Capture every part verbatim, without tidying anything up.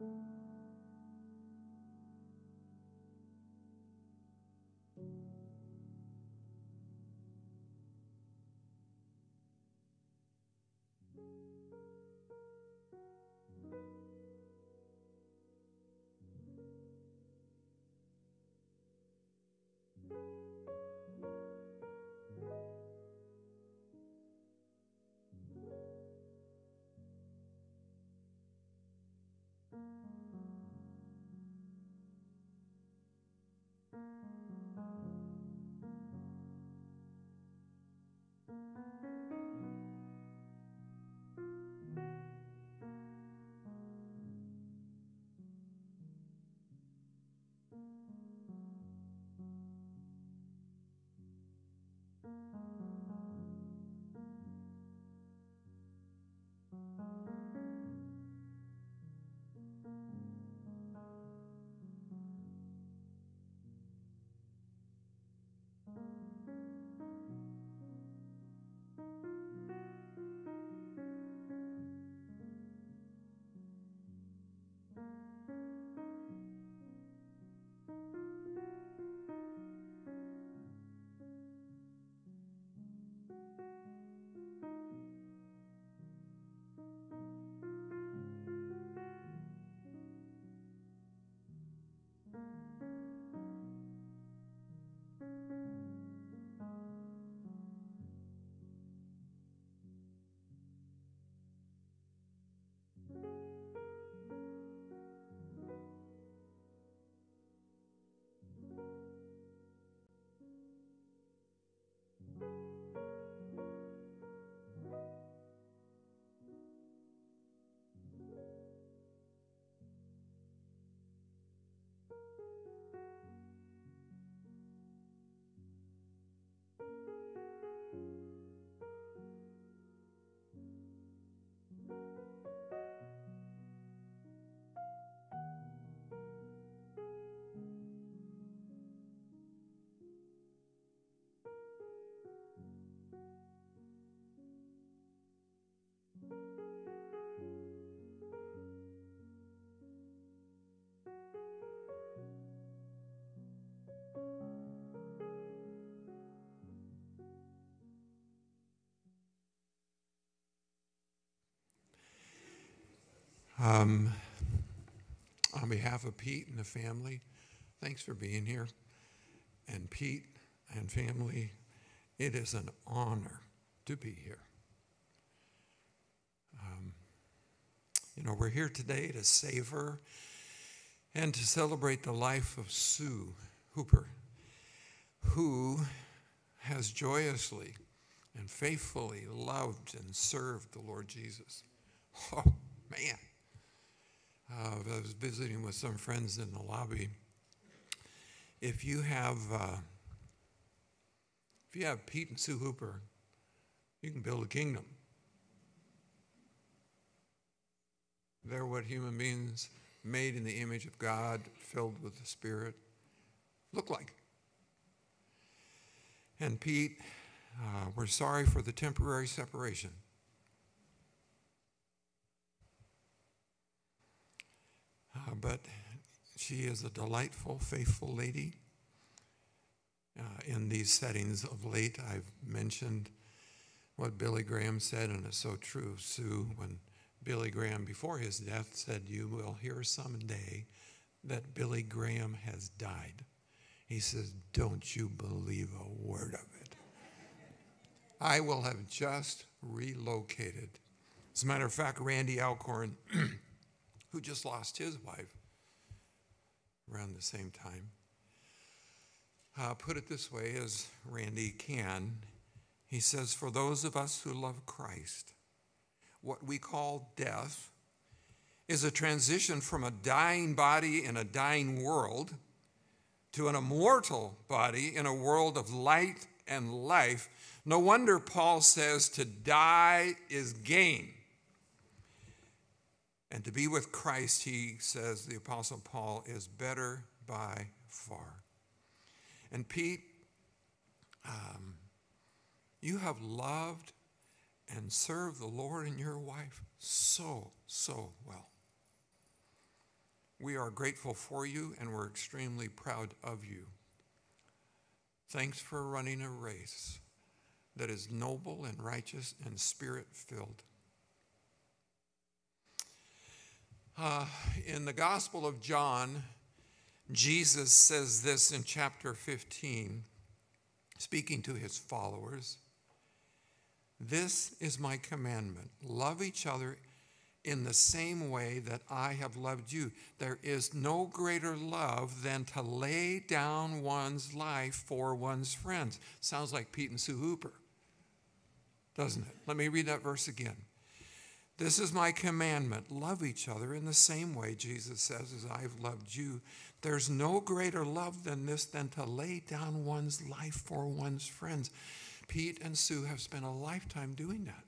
Um, on behalf of Pete and the family, thanks for being here. And Pete and family, it is an honor to be here. Um, you know, we're here today to savor and to celebrate the life of Sue Hooper, who has joyously and faithfully loved and served the Lord Jesus. Oh, man. Uh, I was visiting with some friends in the lobby. If you have, uh, if you have Pete and Sue Hooper, you can build a kingdom. They're what human beings made in the image of God, filled with the Spirit, look like. And Pete, uh, we're sorry for the temporary separation. Uh, but she is a delightful, faithful lady. Uh, in these settings of late, I've mentioned what Billy Graham said, and it's so true, Sue, when Billy Graham, before his death, said, "You will hear someday that Billy Graham has died." He says, "Don't you believe a word of it." I will have just relocated. As a matter of fact, Randy Alcorn, who just lost his wife around the same time, uh, put it this way, as Randy can. He says, "For those of us who love Christ, what we call death is a transition from a dying body in a dying world to an immortal body in a world of light and life. No wonder Paul says to die is gain. And to be with Christ, he says, the Apostle Paul, is better by far." And Pete, um, you have loved and served the Lord and your wife so, so well. we are grateful for you, and we're extremely proud of you. Thanks for running a race that is noble and righteous and spirit-filled. Uh, in the Gospel of John, Jesus says this in chapter fifteen, speaking to his followers. This is my commandment. Love each other in the same way that I have loved you. There is no greater love than to lay down one's life for one's friends. Sounds like Pete and Sue Hooper, doesn't it? Let me read that verse again. This is my commandment. Love each other in the same way, Jesus says, as I've loved you. There's no greater love than this, than to lay down one's life for one's friends. Pete and Sue have spent a lifetime doing that.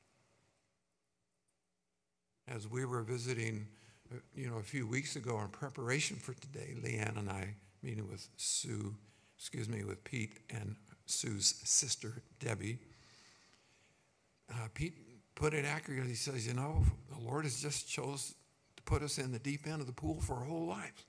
As we were visiting, you know, a few weeks ago in preparation for today, Leanne and I, meeting with Sue, excuse me, with Pete and Sue's sister, Debbie, uh, Pete put it accurately. He says, you know, the Lord has just chose to put us in the deep end of the pool for our whole lives.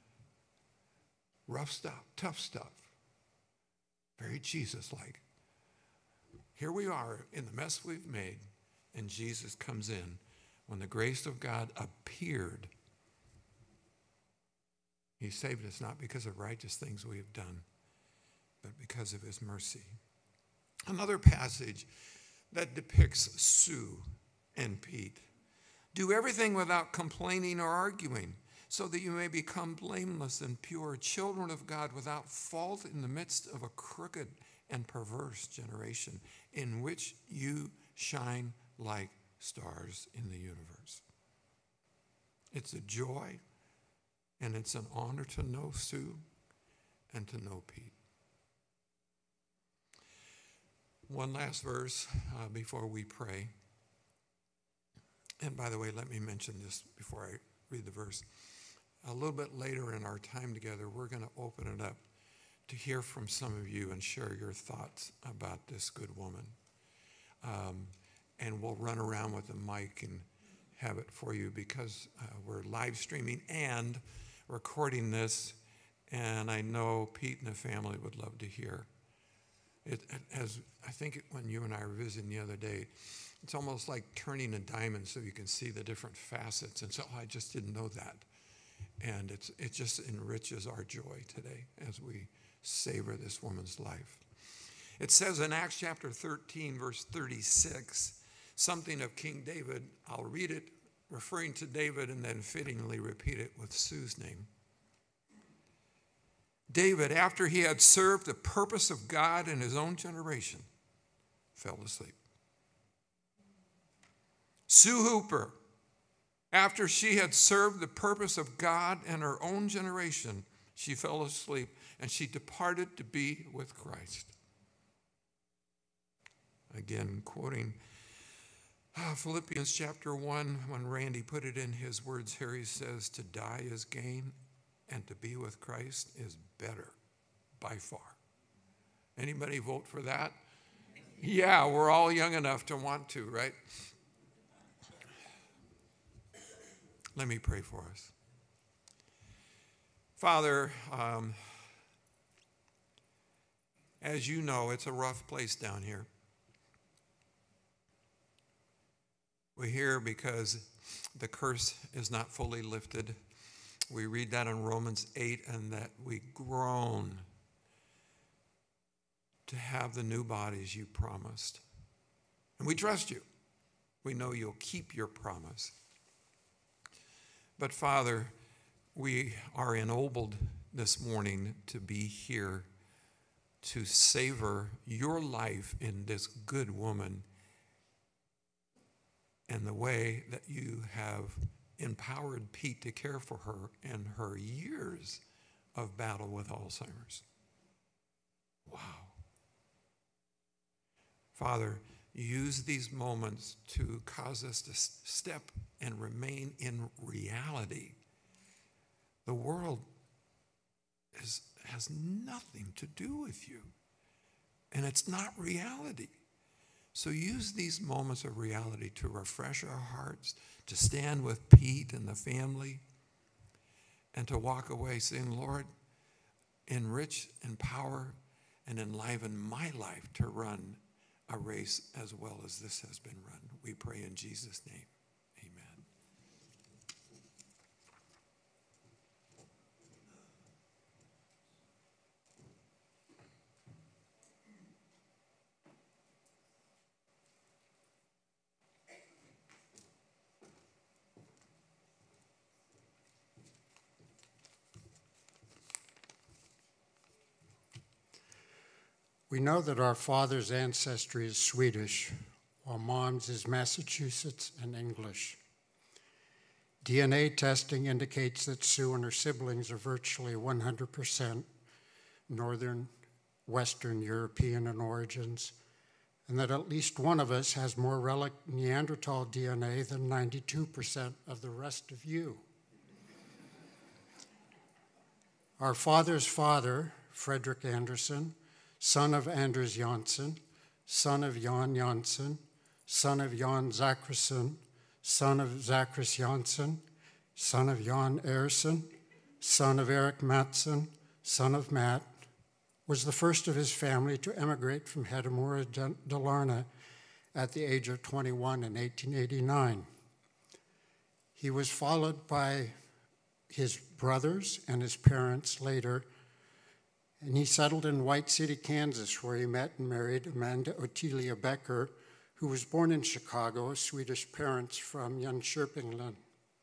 Rough stuff, tough stuff, very Jesus-like. Here we are in the mess we've made, and Jesus comes in. When the grace of God appeared, he saved us not because of righteous things we have done, but because of his mercy. Another passage that depicts Sue and Pete. Do everything without complaining or arguing, so that you may become blameless and pure, children of God without fault in the midst of a crooked and perverse generation, in which you shine like stars in the universe. It's a joy and it's an honor to know Sue and to know Pete. One last verse uh, before we pray. And by the way, let me mention this before I read the verse. A little bit later in our time together, we're going to open it up to hear from some of you and share your thoughts about this good woman. Um, and we'll run around with the mic and have it for you, because uh, we're live streaming and recording this, and I know Pete and the family would love to hear it. As I think it, when you and I were visiting the other day, it's almost like turning a diamond so you can see the different facets. And so I just didn't know that. And it's, it just enriches our joy today as we savor this woman's life. It says in Acts chapter thirteen, verse thirty-six, something of King David. I'll read it referring to David and then fittingly repeat it with Sue's name. David, after he had served the purpose of God in his own generation, fell asleep. Sue Hooper, after she had served the purpose of God in her own generation, she fell asleep and she departed to be with Christ. Again, quoting uh, Philippians chapter one, when Randy put it in his words here, he says, to die is gain and to be with Christ is better by far. Anybody vote for that? Yeah, we're all young enough to want to, right? Let me pray for us. Father, um, as you know, it's a rough place down here. We're here because the curse is not fully lifted. We read that in Romans eight, and that we groan to have the new bodies you promised. And we trust you. We know you'll keep your promise. But Father, we are ennobled this morning to be here to savor your life in this good woman and the way that you have empowered Pete to care for her in her years of battle with Alzheimer's. Wow. Father, use these moments to cause us to step and remain in reality. The world is, has nothing to do with you, and it's not reality. So use these moments of reality to refresh our hearts, to stand with Pete and the family, and to walk away saying, Lord, enrich, empower, and enliven my life to run a race as well as this has been run. We pray in Jesus' name. Amen. We know that our father's ancestry is Swedish, while mom's is Massachusetts and English. D N A testing indicates that Sue and her siblings are virtually one hundred percent Northern, Western European in origins, and that at least one of us has more relic Neanderthal D N A than ninety-two percent of the rest of you. Our father's father, Frederick Anderson, son of Anders Janssen, son of Jan Janssen, son of Jan Zachrisson, son of Zachris Janssen, son of Jan Ersson, son of Eric Mattsson, son of Matt, was the first of his family to emigrate from Hedemora Dalarna at the age of twenty-one in eighteen eighty-nine. He was followed by his brothers and his parents later, and he settled in White City, Kansas, where he met and married Amanda Ottilia Becker, who was born in Chicago of Swedish parents from Jönköping.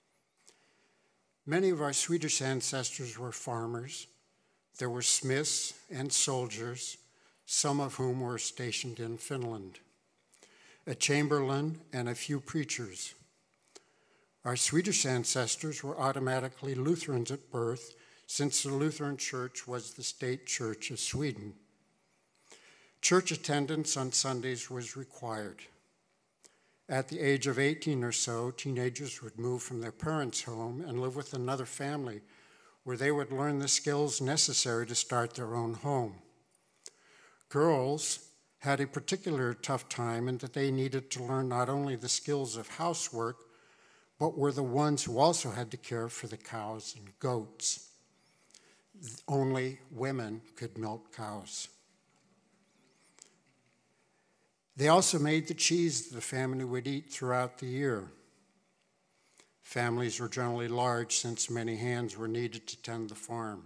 Many of our Swedish ancestors were farmers. There were smiths and soldiers, some of whom were stationed in Finland, a chamberlain, and a few preachers. Our Swedish ancestors were automatically Lutherans at birth, since the Lutheran Church was the state church of Sweden. Church attendance on Sundays was required. At the age of eighteen or so, teenagers would move from their parents' home and live with another family, where they would learn the skills necessary to start their own home. Girls had a particular tough time in that they needed to learn not only the skills of housework, but were the ones who also had to care for the cows and goats. Only women could milk cows. They also made the cheese the family would eat throughout the year. Families were generally large since many hands were needed to tend the farm.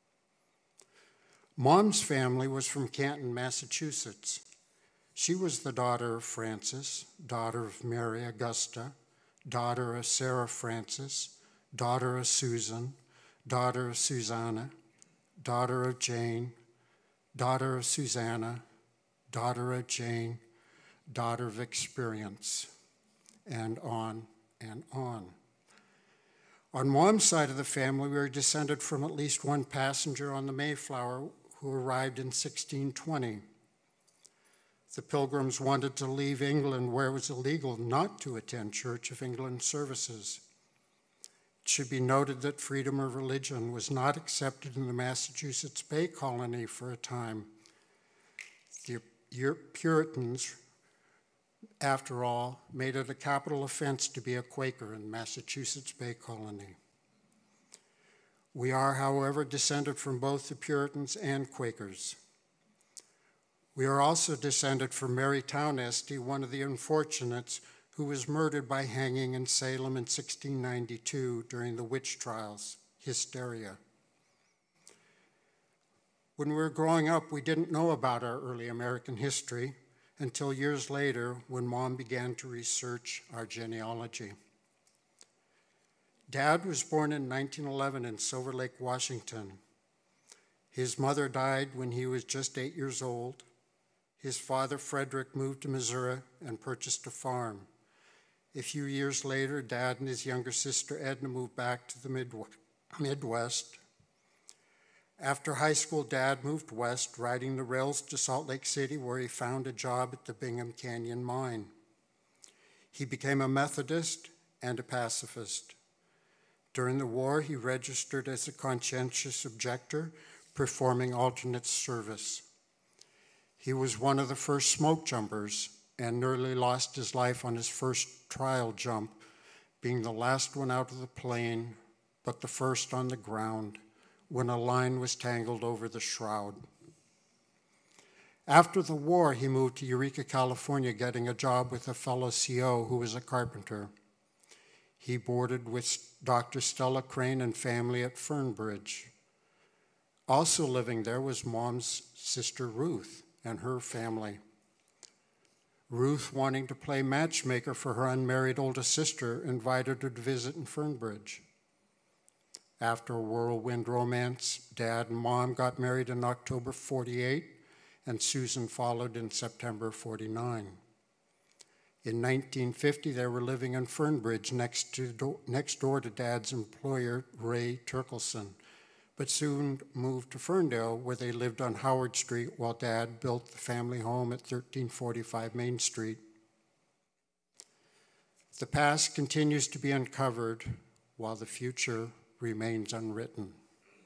Mom's family was from Canton, Massachusetts. She was the daughter of Francis, daughter of Mary Augusta, daughter of Sarah Francis, daughter of Susan, daughter of Susanna, daughter of Jane, daughter of Susanna, daughter of Jane, daughter of experience, and on and on. On mom's side of the family, we were descended from at least one passenger on the Mayflower who arrived in sixteen twenty. The Pilgrims wanted to leave England where it was illegal not to attend Church of England services. It should be noted that freedom of religion was not accepted in the Massachusetts Bay Colony for a time. The Puritans, after all, made it a capital offense to be a Quaker in the Massachusetts Bay Colony. We are, however, descended from both the Puritans and Quakers. We are also descended from Mary Town Estey, one of the unfortunates who was murdered by hanging in Salem in sixteen ninety-two during the witch trials, hysteria. When we were growing up, we didn't know about our early American history until years later when Mom began to research our genealogy. Dad was born in nineteen eleven in Silver Lake, Washington. His mother died when he was just eight years old. His father, Frederick, moved to Missouri and purchased a farm. A few years later, Dad and his younger sister, Edna, moved back to the Midwest. After high school, Dad moved west, riding the rails to Salt Lake City, where he found a job at the Bingham Canyon Mine. He became a Methodist and a pacifist. During the war, he registered as a conscientious objector, performing alternate service. He was one of the first smoke jumpers and nearly lost his life on his first trial jump, being the last one out of the plane but the first on the ground when a line was tangled over the shroud. After the war, he moved to Eureka, California, getting a job with a fellow C O who was a carpenter. He boarded with Doctor Stella Crane and family at Fernbridge. Also living there was Mom's sister Ruth and her family. Ruth, wanting to play matchmaker for her unmarried oldest sister, invited her to visit in Fernbridge. After a whirlwind romance, Dad and Mom got married in October forty-eight, and Susan followed in September forty-nine. In nineteen fifty, they were living in Fernbridge next, to, next door to Dad's employer, Ray Turkelson, but soon moved to Ferndale, where they lived on Howard Street while Dad built the family home at thirteen forty-five Main Street. The past continues to be uncovered while the future remains unwritten.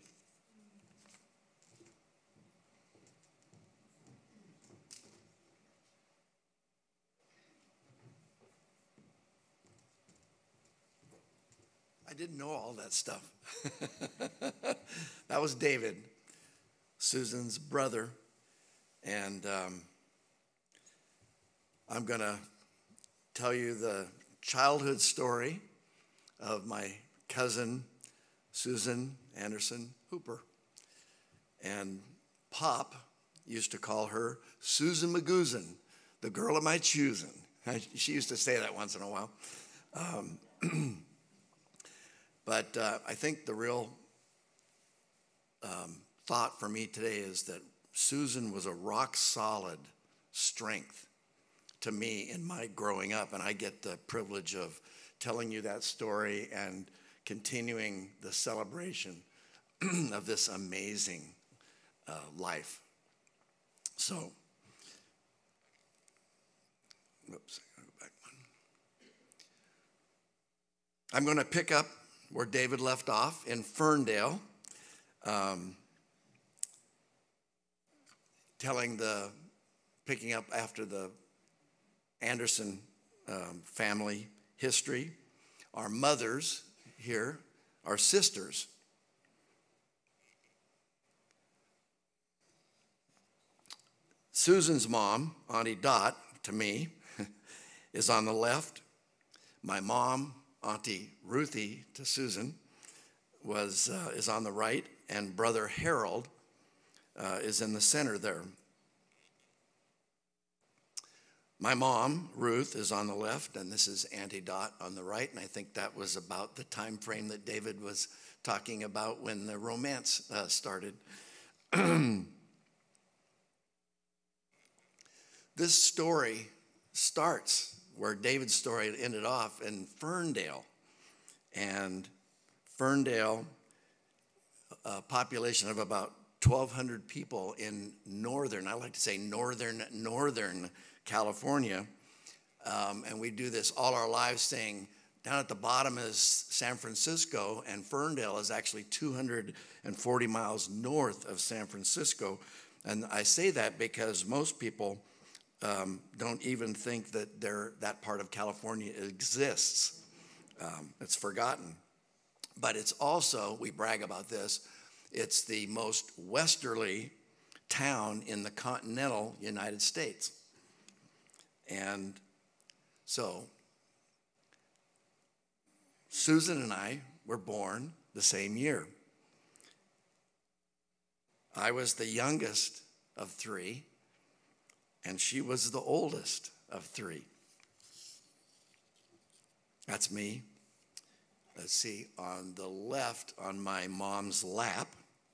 I didn't know all that stuff. That was David, Susan's brother. And um, I'm going to tell you the childhood story of my cousin, Susan Anderson Hooper. And Pop used to call her Susan Magoosin, the girl of my choosing. She used to say that once in a while. Um, But uh, I think the real um, thought for me today is that Susan was a rock-solid strength to me in my growing up, and I get the privilege of telling you that story and continuing the celebration of this amazing uh, life. So, whoops, I'm going to go back one. I'm going to pick up where David left off in Ferndale, um, telling the, picking up after the Anderson um, family history. Our mothers here are sisters. Susan's mom, Auntie Dot, to me, is on the left. My mom, Auntie Ruthie, to Susan, was uh, is on the right, and Brother Harold uh, is in the center there. My mom, Ruth, is on the left, and this is Auntie Dot on the right, and I think that was about the time frame that David was talking about when the romance uh, started. This story starts where David's story ended off in Ferndale. And Ferndale, a population of about twelve hundred people in northern, I like to say northern, northern California. Um, and we do this all our lives, saying down at the bottom is San Francisco, and Ferndale is actually two hundred forty miles north of San Francisco. And I say that because most people Um, don't even think that there, that part of California exists. Um, it's forgotten. But it's also, we brag about this, it's the most westerly town in the continental United States. And so, Susan and I were born the same year. I was the youngest of three, and she was the oldest of three. That's me. Let's see, on the left, on my mom's lap.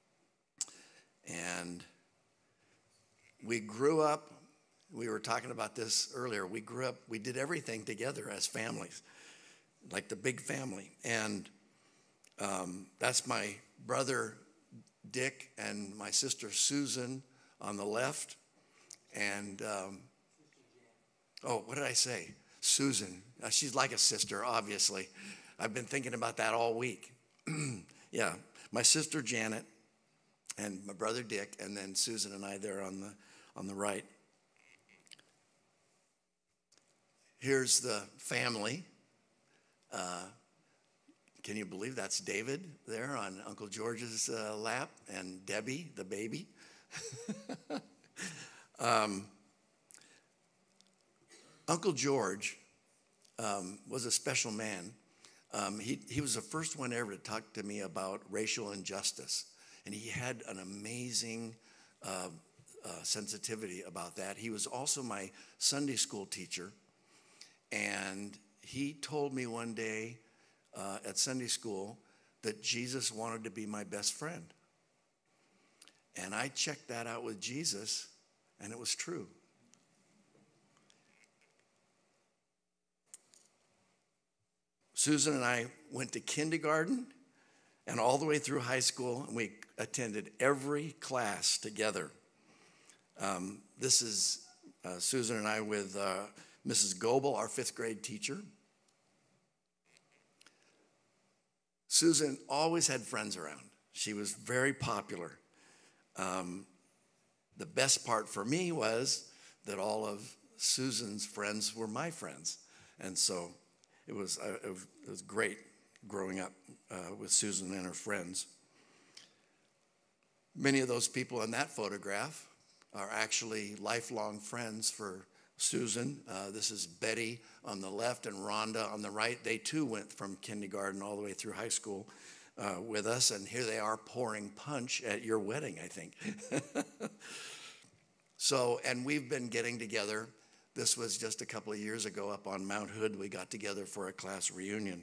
And we grew up, we were talking about this earlier, we grew up, we did everything together as families, like the big family. And um, that's my brother Dick and my sister Susan on the left. And, um, oh, what did I say? Susan. Uh, she's like a sister, obviously. I've been thinking about that all week. Yeah, my sister Janet and my brother Dick, and then Susan and I there on the, on the right. Here's the family. Uh, can you believe that's David there on Uncle George's uh, lap, and Debbie, the baby? um, Uncle George um, was a special man. Um, he, he was the first one ever to talk to me about racial injustice. And he had an amazing uh, uh, sensitivity about that. He was also my Sunday school teacher. And he told me one day uh, at Sunday school that Jesus wanted to be my best friend. And I checked that out with Jesus, and it was true. Susan and I went to kindergarten and all the way through high school, and we attended every class together. Um, this is uh, Susan and I with uh, Missus Goebel, our fifth grade teacher. Susan always had friends around. She was very popular. Um, the best part for me was that all of Susan's friends were my friends. And so it was, uh, it was, it was great growing up uh, with Susan and her friends. Many of those people in that photograph are actually lifelong friends for Susan. Uh, this is Betty on the left and Rhonda on the right. They too went from kindergarten all the way through high school uh, with us, and here they are pouring punch at your wedding, I think. So, and we've been getting together. This was just a couple of years ago up on Mount Hood. We got together for a class reunion.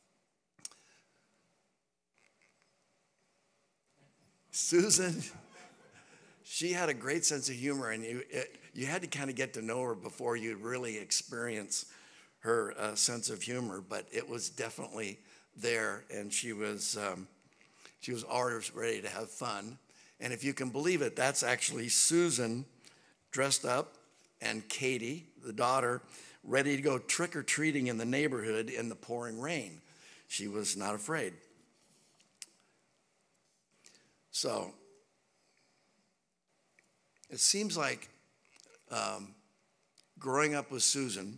Susan, she had a great sense of humor, and you, it, you had to kind of get to know her before you'd really experience her uh, sense of humor, but it was definitely there, and she was, um, she was always ready to have fun. And if you can believe it, that's actually Susan dressed up and Katie, the daughter, ready to go trick-or-treating in the neighborhood in the pouring rain. She was not afraid. So it seems like um, growing up with Susan,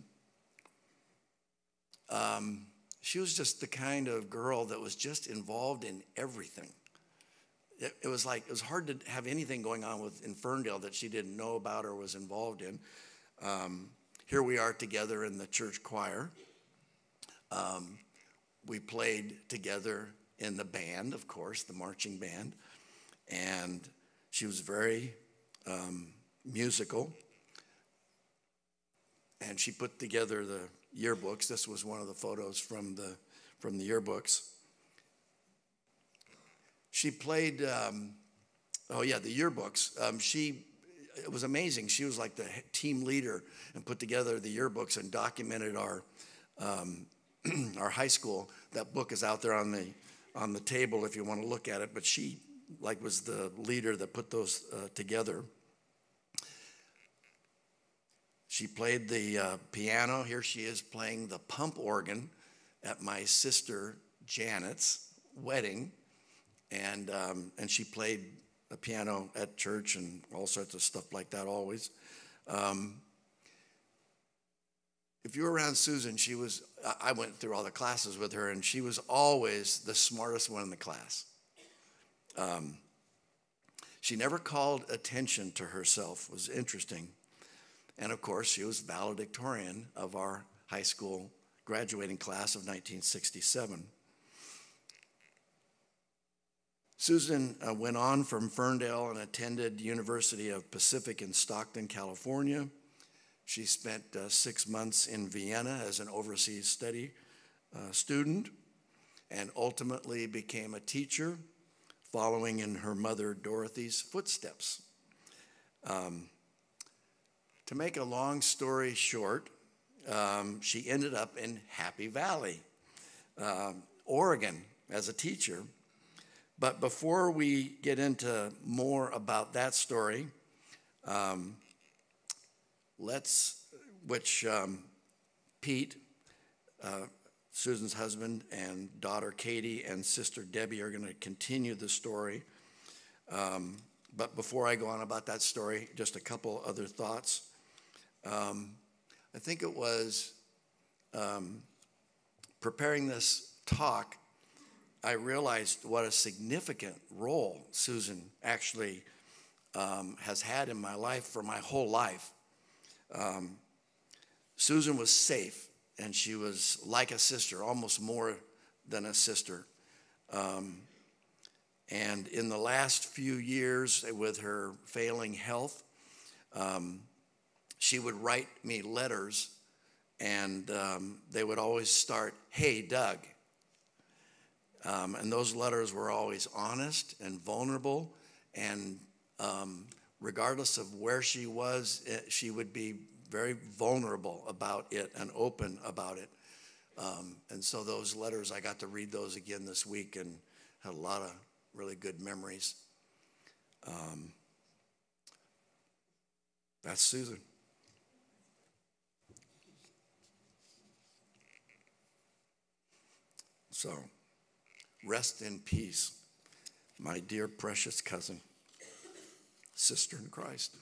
um, she was just the kind of girl that was just involved in everything. It, it was like, it was hard to have anything going on with in Ferndale that she didn't know about or was involved in. Um, here we are together in the church choir. Um, we played together in the band, of course, the marching band. And she was very um, musical. And she put together the yearbooks. This was one of the photos from the, from the yearbooks. She played, um, oh yeah, the yearbooks. Um, she, it was amazing. She was like the team leader and put together the yearbooks and documented our, um, our high school. That book is out there on the, on the table if you want to look at it, but she like was the leader that put those uh, together. She played the uh, piano. Here she is playing the pump organ at my sister Janet's wedding. And, um, and she played the piano at church and all sorts of stuff like that always. Um, if you were around Susan, she was, I went through all the classes with her, and she was always the smartest one in the class. Um, she never called attention to herself. It was interesting. And of course, she was valedictorian of our high school graduating class of nineteen sixty-seven. Susan uh, went on from Ferndale and attended University of Pacific in Stockton, California. She spent uh, six months in Vienna as an overseas study uh, student and ultimately became a teacher, following in her mother Dorothy's footsteps. Um, to make a long story short, um, she ended up in Happy Valley, um, Oregon, as a teacher. But before we get into more about that story, um, let's, which um, Pete, uh, Susan's husband, and daughter Katie and sister Debbie are going to continue the story. Um, but before I go on about that story, just a couple other thoughts. Um, I think it was um, preparing this talk, I realized what a significant role Susan actually um, has had in my life for my whole life. Um, Susan was safe, and she was like a sister, almost more than a sister. Um, and in the last few years, with her failing health, um, she would write me letters, and um, they would always start, "Hey, Doug." Um, and those letters were always honest and vulnerable, and um, regardless of where she was, it, she would be very vulnerable about it and open about it. Um, and so those letters, I got to read those again this week and had a lot of really good memories. Um, that's Susan. So, rest in peace, my dear precious cousin, sister in Christ.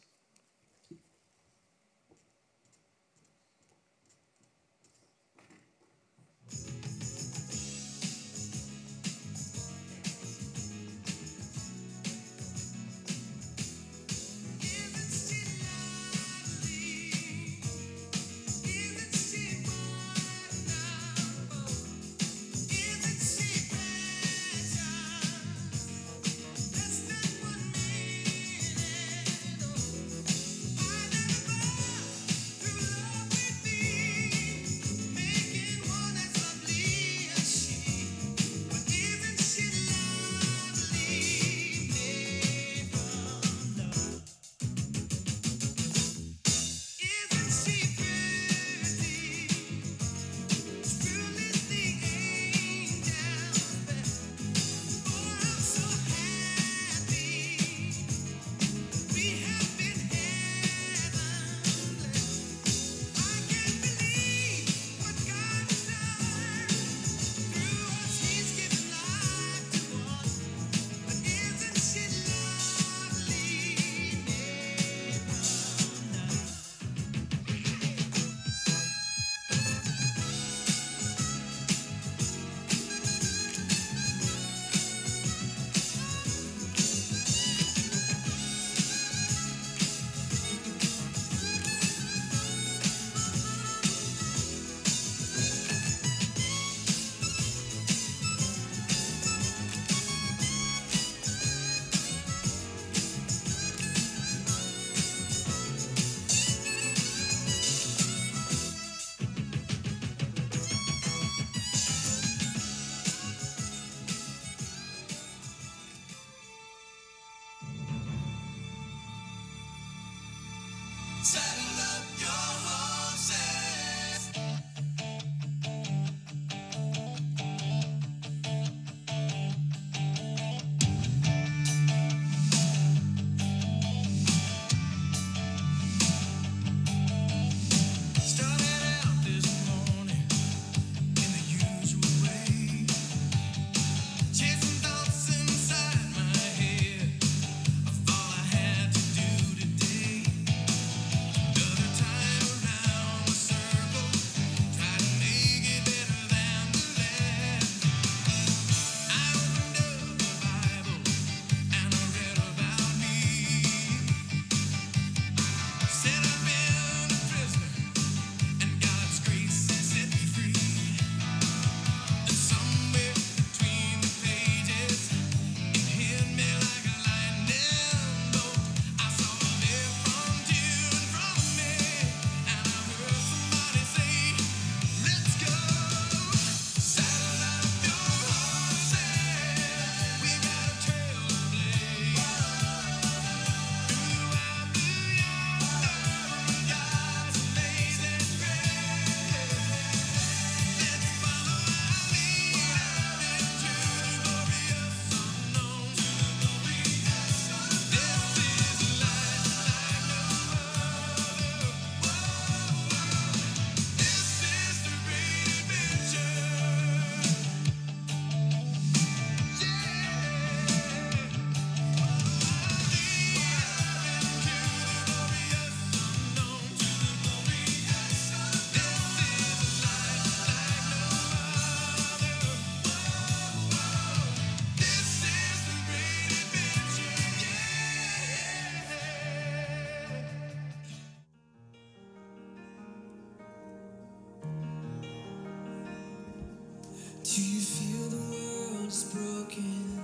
Do you feel the world is broken?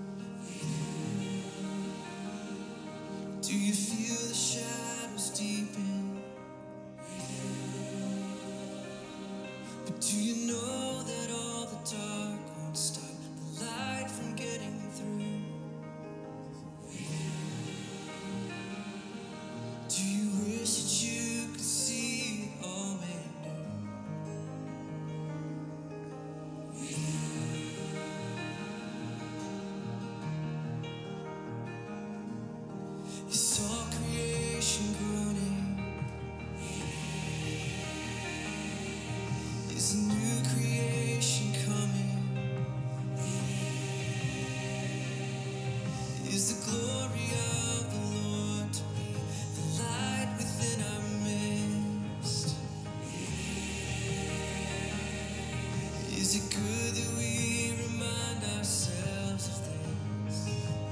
Do you feel the shadows deepen? But do you know that all the dark won't stop the light from getting through? Do you wish that you could see it all made new? You saw creation groaning. Is a new creation coming? Is the glory of the Lord to be the light within our midst? Is it good that we remind ourselves of things?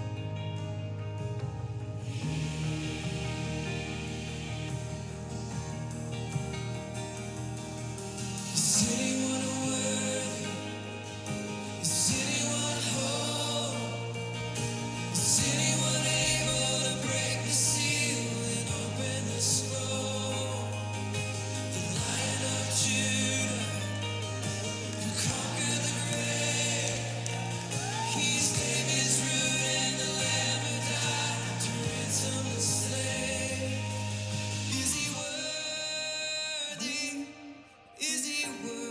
Is anyone worthy? Is anyone whole? Is anyone able to break the seal and open the scroll? The Lion of Judah, who conquered the grave. He's David's root and the Lamb who died to ransom the slave. Is he worthy? Is he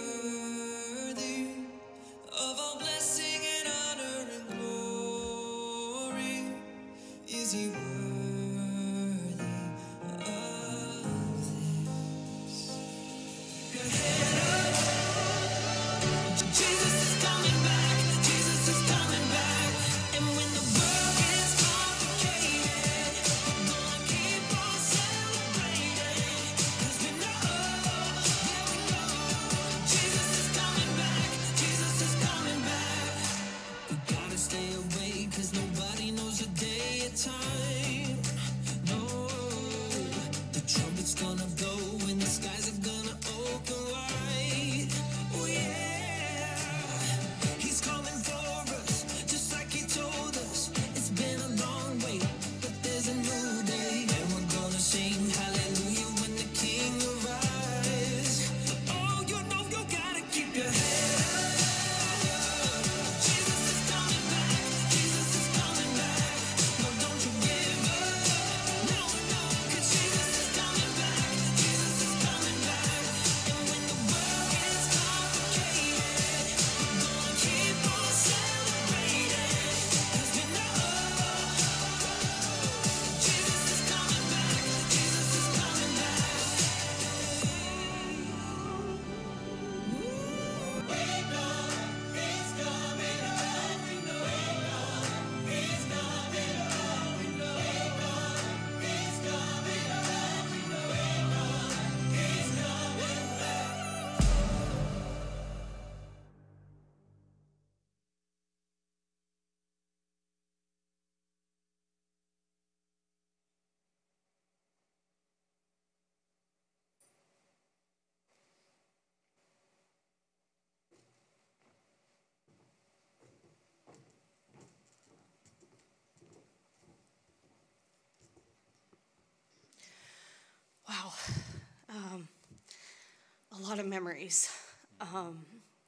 worthy of all blessing and honor and glory? Is he worthy of this? Your head up, Jesus is coming back, Jesus is coming back. And when the world gets complicated, we're gonna keep on celebrating. 'Cause we know, yeah we know, Jesus is coming back, Jesus is coming back. We gotta stay awake 'cause nobody knows the day or time. No, the trumpet's gonna blow and the skies are gonna open wide. Oh yeah, he's coming for us, just like he told us. It's been a long wait, but there's a new day, and we're gonna sing hallelujah when the King arrives. Oh, you know you gotta keep your head up. Jesus is coming back, Jesus is coming back. No, don't you give up. No, no, 'cause Jesus is coming back, Jesus is coming back. And when the world gets complicated, we're gonna keep on celebrating. 'Cause we know Jesus is coming back, Jesus is coming back. Wow. Um, a lot of memories. Um,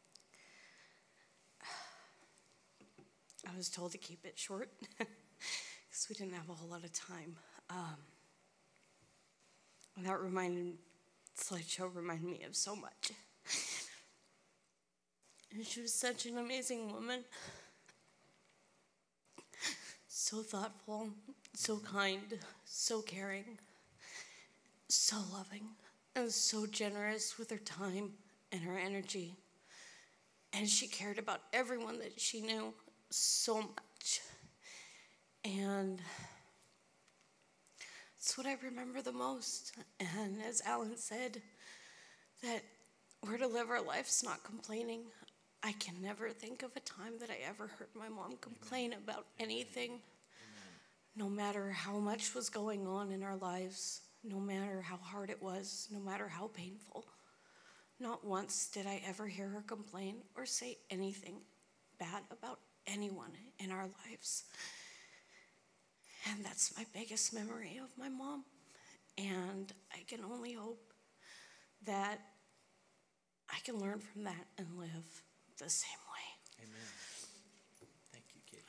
I was told to keep it short because we didn't have a whole lot of time. Um, and that reminded, slideshow reminded me of so much. And she was such an amazing woman. So thoughtful, so kind, so caring, so loving, and so generous with her time and her energy. And she cared about everyone that she knew so much. And it's what I remember the most. And as Alan said, that we're to live our lives not complaining. I can never think of a time that I ever heard my mom complain about anything. No matter how much was going on in our lives, no matter how hard it was, no matter how painful. Not once did I ever hear her complain or say anything bad about anyone in our lives. And that's my biggest memory of my mom. And I can only hope that I can learn from that and live the same way. Amen. Thank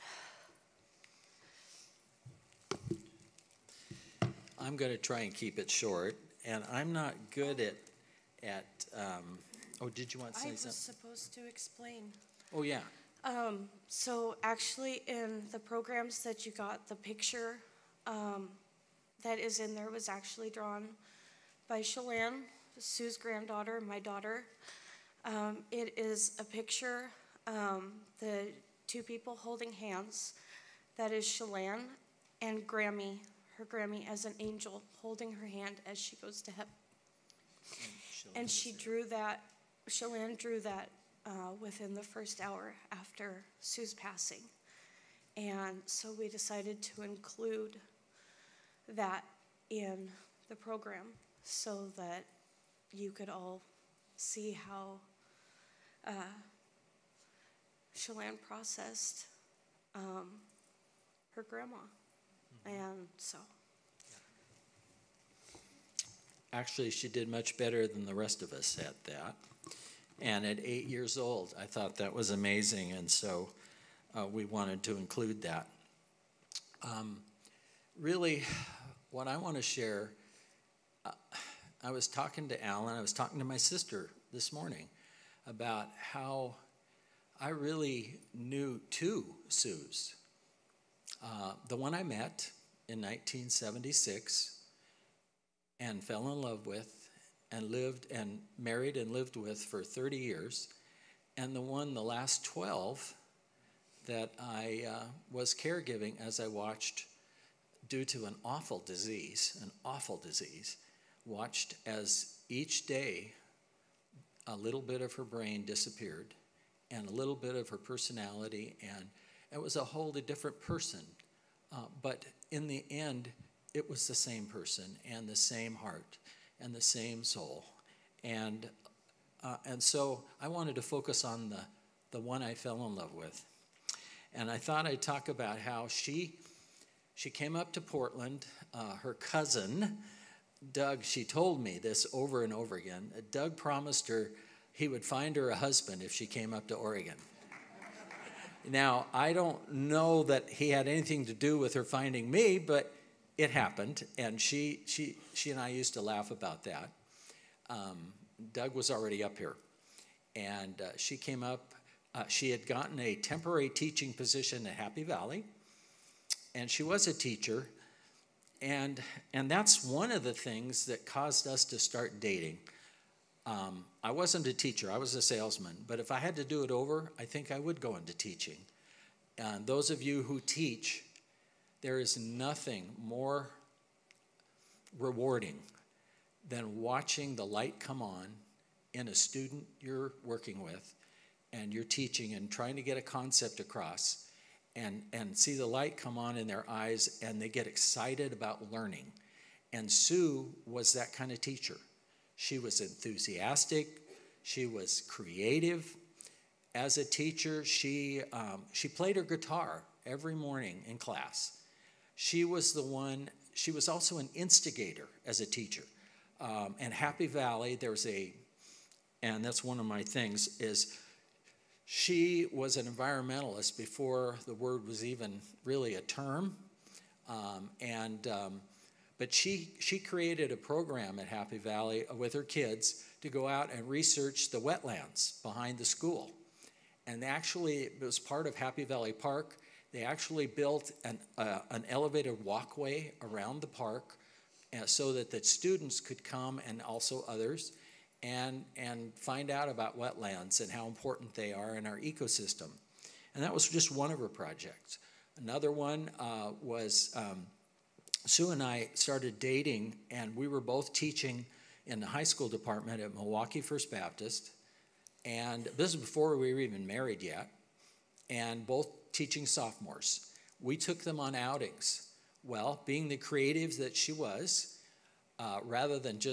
you, Kate. I'm going to try and keep it short, and I'm not good at, at um, oh, did you want to say I was something? supposed to explain. Oh, yeah. Um, so actually in the programs that you got, the picture um, that is in there was actually drawn by Shalane, Sue's granddaughter, my daughter. Um, it is a picture, um, the two people holding hands. That is Shalane and Grammy, her Grammy as an angel holding her hand as she goes to heaven. And, And she drew that, Shalane drew that uh, within the first hour after Sue's passing. And so we decided to include that in the program so that you could all see how uh, Shalane processed um, her grandma. Mm-hmm. And so. Actually, she did much better than the rest of us at that. And at eight years old, I thought that was amazing, and so uh, we wanted to include that. Um, really, what I want to share, uh, I was talking to Alan, I was talking to my sister this morning about how I really knew two Sues. Uh, the one I met in nineteen seventy-six and fell in love with and lived and married and lived with for thirty years, and the one, the last twelve, that I uh, was caregiving as I watched, due to an awful disease, an awful disease, watched as each day a little bit of her brain disappeared and a little bit of her personality, and it was a wholly different person. Uh, but in the end, it was the same person and the same heart and the same soul. And uh, and so I wanted to focus on the, the one I fell in love with. And I thought I'd talk about how she, she came up to Portland. Uh, her cousin, Doug, she told me this over and over again. Doug promised her he would find her a husband if she came up to Oregon. Now, I don't know that he had anything to do with her finding me, but it happened, and she she she and I used to laugh about that. Um, Doug was already up here, and uh, she came up. Uh, she had gotten a temporary teaching position at Happy Valley, and she was a teacher, and and that's one of the things that caused us to start dating. Um, I wasn't a teacher; I was a salesman. But if I had to do it over, I think I would go into teaching. And those of you who teach, there is nothing more rewarding than watching the light come on in a student you're working with and you're teaching and trying to get a concept across, and, and see the light come on in their eyes and they get excited about learning. And Sue was that kind of teacher. She was enthusiastic. She was creative. As a teacher, she, um, she played her guitar every morning in class. She was the one, she was also an instigator as a teacher. Um, and Happy Valley, there's a, and that's one of my things, is she was an environmentalist before the word was even really a term. Um, and, um, but she, she created a program at Happy Valley with her kids to go out and research the wetlands behind the school. And actually, it was part of Happy Valley Park. They actually built an, uh, an elevated walkway around the park uh, so that the students could come, and also others, and, and find out about wetlands and how important they are in our ecosystem. And that was just one of her projects. Another one uh, was um, Sue and I started dating, and we were both teaching in the high school department at Milwaukee First Baptist. And this is before we were even married yet, and both teaching sophomores. We took them on outings. Well, being the creatives that she was, uh, rather than just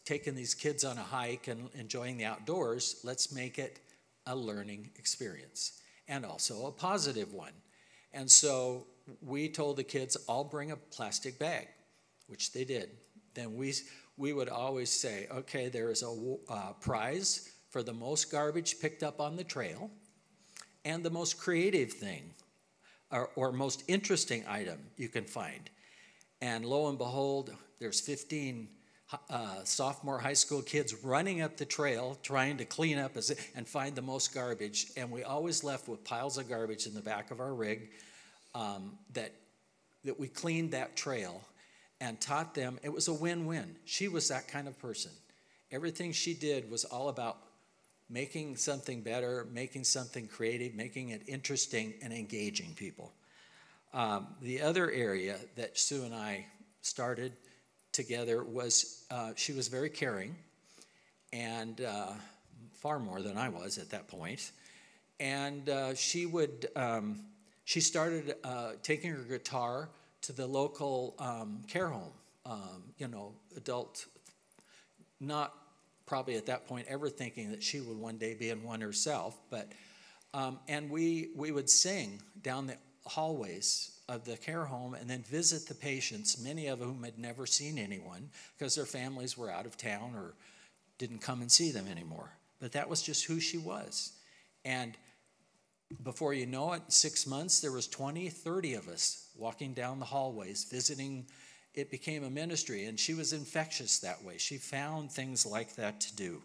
taking these kids on a hike and enjoying the outdoors. Let's make it a learning experience, and also a positive one. And so we told the kids, all bring a plastic bag, which they did. Then we, we would always say, okay, there is a uh, prize for the most garbage picked up on the trail and the most creative thing or, or most interesting item you can find. And lo and behold, there's fifteen uh, sophomore high school kids running up the trail trying to clean up as, and find the most garbage. And we always left with piles of garbage in the back of our rig um, that, that we cleaned that trail and taught them. It was a win-win. She was that kind of person. Everything she did was all about making something better, making something creative, making it interesting and engaging people. Um, the other area that Sue and I started together was uh, she was very caring, and uh, far more than I was at that point. And uh, she would, um, she started uh, taking her guitar to the local um, care home, um, you know, adult, not probably at that point ever thinking that she would one day be in one herself, but, um, and we, we would sing down the hallways of the care home and then visit the patients, many of whom had never seen anyone because their families were out of town or didn't come and see them anymore. But that was just who she was. And before you know it, six months, there was twenty, thirty of us walking down the hallways, visiting. It became a ministry, and she was infectious that way. She found things like that to do.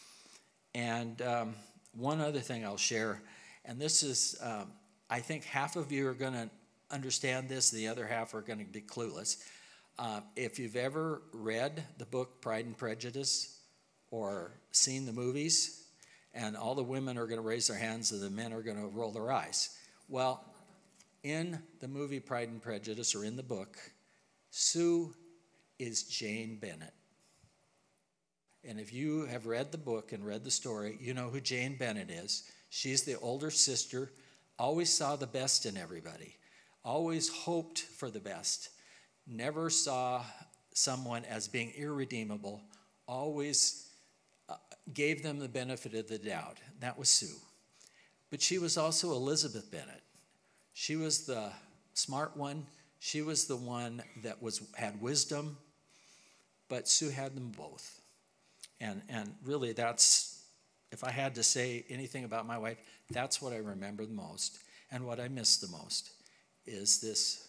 And um, one other thing I'll share, and this is, um, I think half of you are going to understand this, the other half are going to be clueless. Uh, if you've ever read the book Pride and Prejudice or seen the movies, and all the women are going to raise their hands and the men are going to roll their eyes. Well, in the movie Pride and Prejudice, or in the book, Sue is Jane Bennet. And if you have read the book and read the story, you know who Jane Bennet is. She's the older sister, always saw the best in everybody, always hoped for the best, never saw someone as being irredeemable, always uh, gave them the benefit of the doubt. That was Sue. But she was also Elizabeth Bennet. She was the smart one. She was the one that was had wisdom, but Sue had them both. And, and really that's, if I had to say anything about my wife, that's what I remember the most and what I miss the most. Is this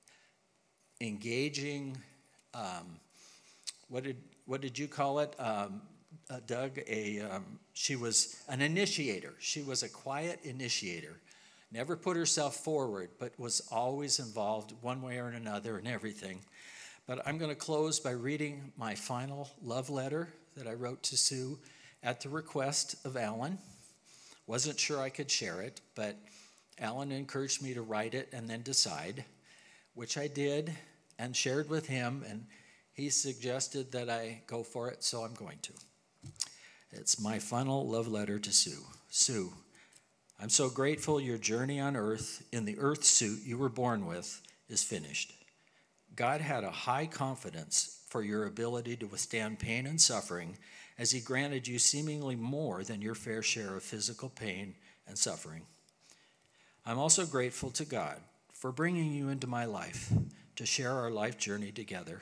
engaging, um, what did what did you call it, um, uh, Doug? A um, she was an initiator. She was a quiet initiator. Never put herself forward, but was always involved one way or another in everything. But I'm going to close by reading my final love letter that I wrote to Sue at the request of Alan. Wasn't sure I could share it, but Alan encouraged me to write it and then decide, which I did and shared with him, and he suggested that I go for it, so I'm going to. It's my final love letter to Sue. Sue, I'm so grateful your journey on earth in the earth suit you were born with is finished. God had a high confidence for your ability to withstand pain and suffering as he granted you seemingly more than your fair share of physical pain and suffering. I'm also grateful to God for bringing you into my life to share our life journey together.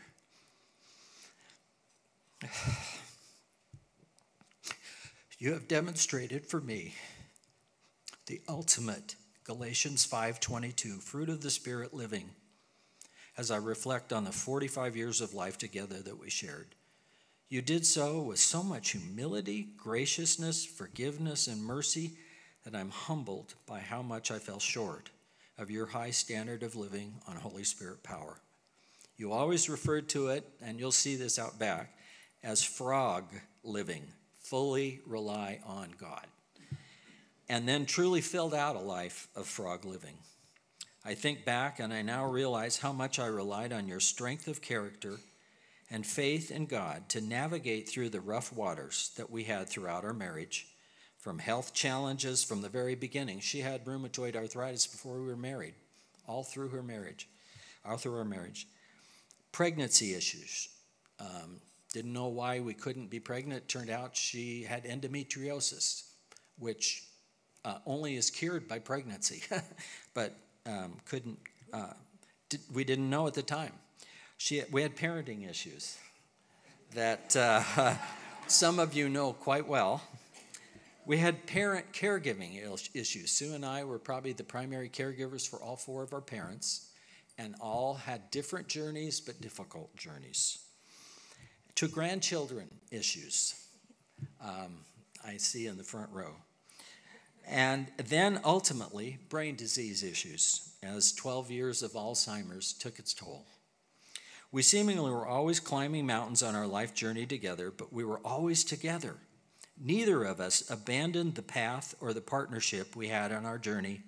You have demonstrated for me the ultimate Galatians five twenty-two, fruit of the Spirit living, as I reflect on the forty-five years of life together that we shared. You did so with so much humility, graciousness, forgiveness, and mercy that I'm humbled by how much I fell short of your high standard of living on Holy Spirit power. You always referred to it, and you'll see this out back, as frog living, fully rely on God, and then truly filled out a life of frog living. I think back and I now realize how much I relied on your strength of character and faith in God to navigate through the rough waters that we had throughout our marriage, from health challenges from the very beginning. She had rheumatoid arthritis before we were married, all through her marriage, all through our marriage. Pregnancy issues, um, Didn't know why we couldn't be pregnant. Turned out she had endometriosis, which uh, only is cured by pregnancy, but um, couldn't, uh, did, we didn't know at the time. She, we had parenting issues that uh, some of you know quite well. We had parent caregiving issues. Sue and I were probably the primary caregivers for all four of our parents, and all had different journeys, but difficult journeys. To grandchildren issues, um, I see in the front row. And then ultimately, brain disease issues, as twelve years of Alzheimer's took its toll. We seemingly were always climbing mountains on our life journey together, but we were always together. Neither of us abandoned the path or the partnership we had on our journey.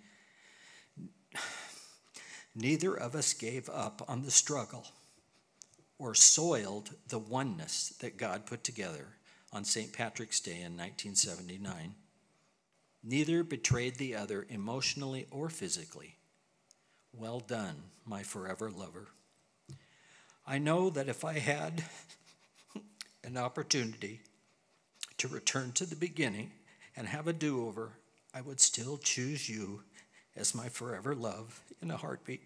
Neither of us gave up on the struggle or soiled the oneness that God put together on Saint Patrick's Day in nineteen seventy-nine. Neither betrayed the other emotionally or physically. Well done, my forever lover. I know that if I had an opportunity to return to the beginning and have a do-over, I would still choose you as my forever love in a heartbeat.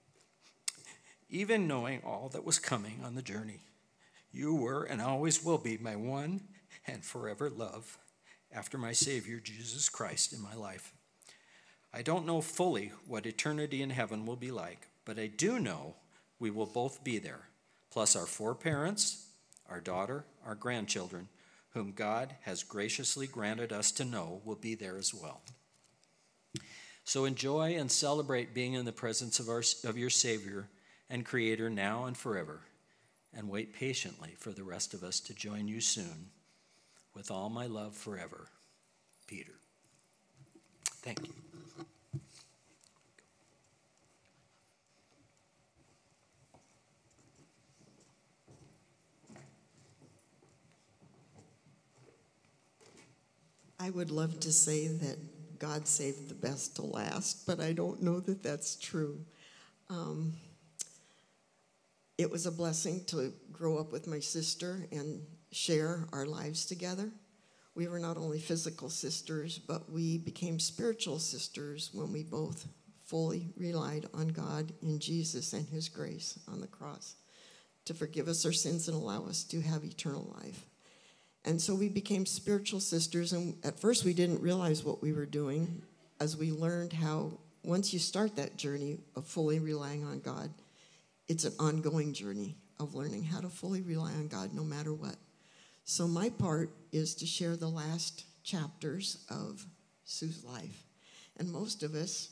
Even knowing all that was coming on the journey, you were and always will be my one and forever love after my Savior, Jesus Christ, in my life. I don't know fully what eternity in heaven will be like, but I do know we will both be there, plus our four parents, our daughter, our grandchildren, whom God has graciously granted us to know will be there as well. So enjoy and celebrate being in the presence of, our, of your Savior and Creator now and forever, and wait patiently for the rest of us to join you soon. With all my love forever, Peter. Thank you. I would love to say that God saved the best to last, but I don't know that that's true. Um, it was a blessing to grow up with my sister and share our lives together. We were not only physical sisters, but we became spiritual sisters when we both fully relied on God in Jesus and his grace on the cross to forgive us our sins and allow us to have eternal life. And so we became spiritual sisters, and at first we didn't realize what we were doing as we learned how once you start that journey of fully relying on God, it's an ongoing journey of learning how to fully rely on God no matter what. So my part is to share the last chapters of Sue's life. And most of us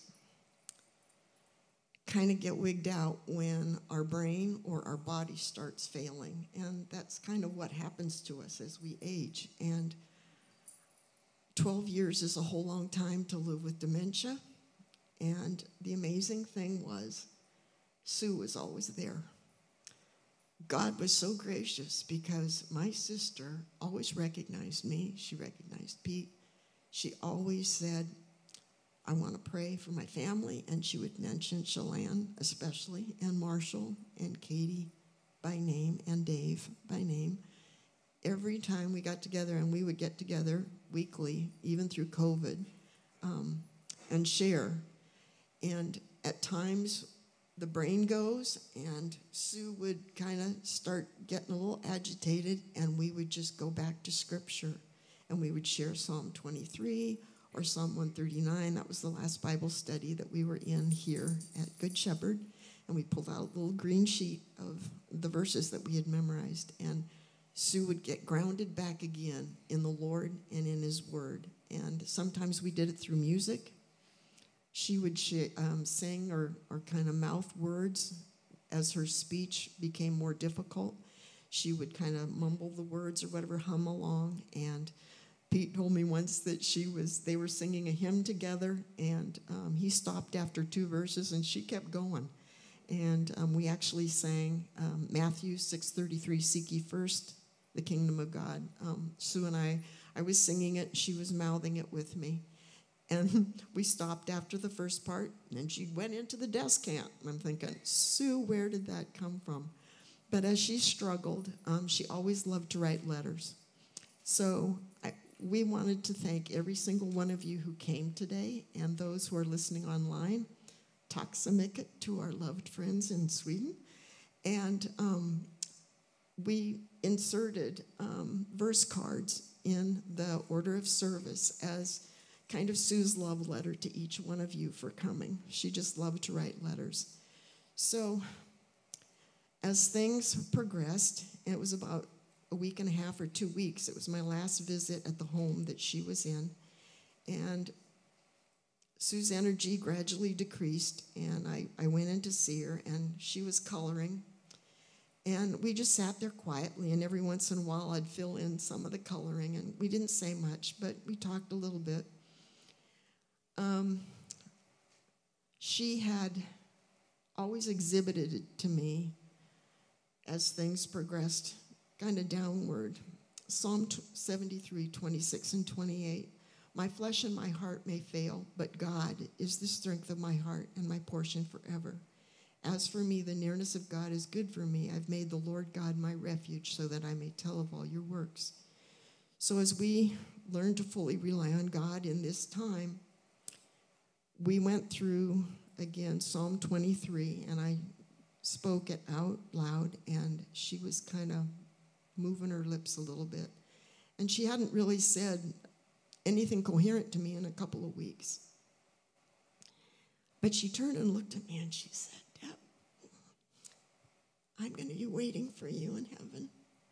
kind of get wigged out when our brain or our body starts failing. And that's kind of what happens to us as we age. And twelve years is a whole long time to live with dementia. And the amazing thing was, Sue was always there. God was so gracious because my sister always recognized me. She recognized Pete. She always said, I want to pray for my family. And she would mention Shalane especially, and Marshall, and Katie by name, and Dave by name. Every time we got together, and we would get together weekly, even through COVID, um, and share. And at times, the brain goes, and Sue would kind of start getting a little agitated, and we would just go back to Scripture, and we would share Psalm twenty-three or Psalm one thirty-nine. That was the last Bible study that we were in here at Good Shepherd, and we pulled out a little green sheet of the verses that we had memorized, and Sue would get grounded back again in the Lord and in his word. And sometimes we did it through music. She would sh- um, sing or, or kind of mouth words as her speech became more difficult. She would kind of mumble the words or whatever, hum along. And Pete told me once that she was, they were singing a hymn together, and um, he stopped after two verses, and she kept going. And um, we actually sang um, Matthew six thirty-three, seek ye first the kingdom of God. Um, Sue and I, I was singing it, she was mouthing it with me. And we stopped after the first part, and then she went into the descant. And I'm thinking, Sue, where did that come from? But as she struggled, um, she always loved to write letters. So I, we wanted to thank every single one of you who came today and those who are listening online. Tack så mycket to our loved friends in Sweden. And um, we inserted um, verse cards in the order of service as kind of Sue's love letter to each one of you for coming. She just loved to write letters. So as things progressed, and it was about a week and a half or two weeks, it was my last visit at the home that she was in, and Sue's energy gradually decreased, and I, I went in to see her, and she was coloring, and we just sat there quietly, and every once in a while I'd fill in some of the coloring, and we didn't say much, but we talked a little bit. Um, she had always exhibited it to me as things progressed kind of downward. Psalm seventy-three, twenty-six and twenty-eight. My flesh and my heart may fail, but God is the strength of my heart and my portion forever. As for me, the nearness of God is good for me. I've made the Lord God my refuge so that I may tell of all your works. So as we learn to fully rely on God in this time, we went through, again, Psalm twenty-three, and I spoke it out loud, and she was kind of moving her lips a little bit. And she hadn't really said anything coherent to me in a couple of weeks. But she turned and looked at me and she said, Deb, I'm going to be waiting for you in heaven.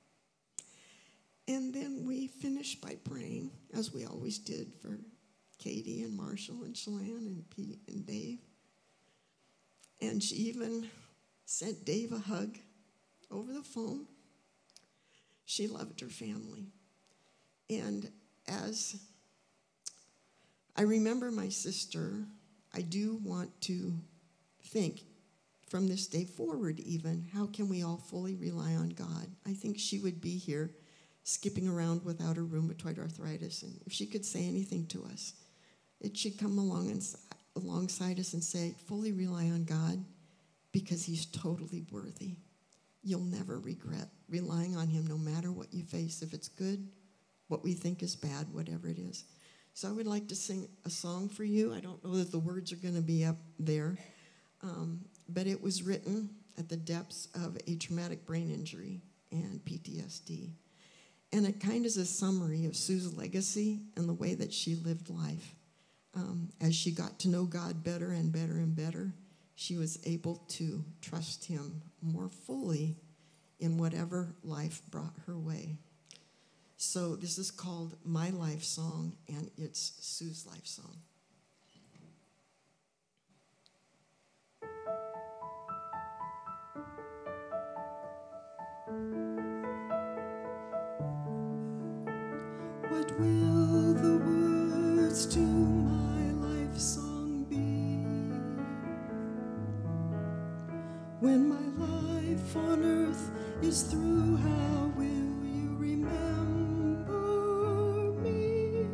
And then we finished by praying, as we always did, for Katie and Marshall and Shalane and Pete and Dave. And she even sent Dave a hug over the phone. She loved her family. And as I remember my sister, I do want to think from this day forward even, how can we all fully rely on God? I think she would be here skipping around without her rheumatoid arthritis. And if she could say anything to us, it should come along and, alongside us and say, fully rely on God because he's totally worthy. You'll never regret relying on him no matter what you face. If it's good, what we think is bad, whatever it is. So I would like to sing a song for you. I don't know that the words are going to be up there, um, but it was written at the depths of a traumatic brain injury and P T S D. And it kind of is a summary of Sue's legacy and the way that she lived life. Um, as she got to know God better and better and better, she was able to trust him more fully in whatever life brought her way. So this is called My Life Song, and it's Sue's life song. What will the words to my life song be? When my life on earth is through, how will you remember me?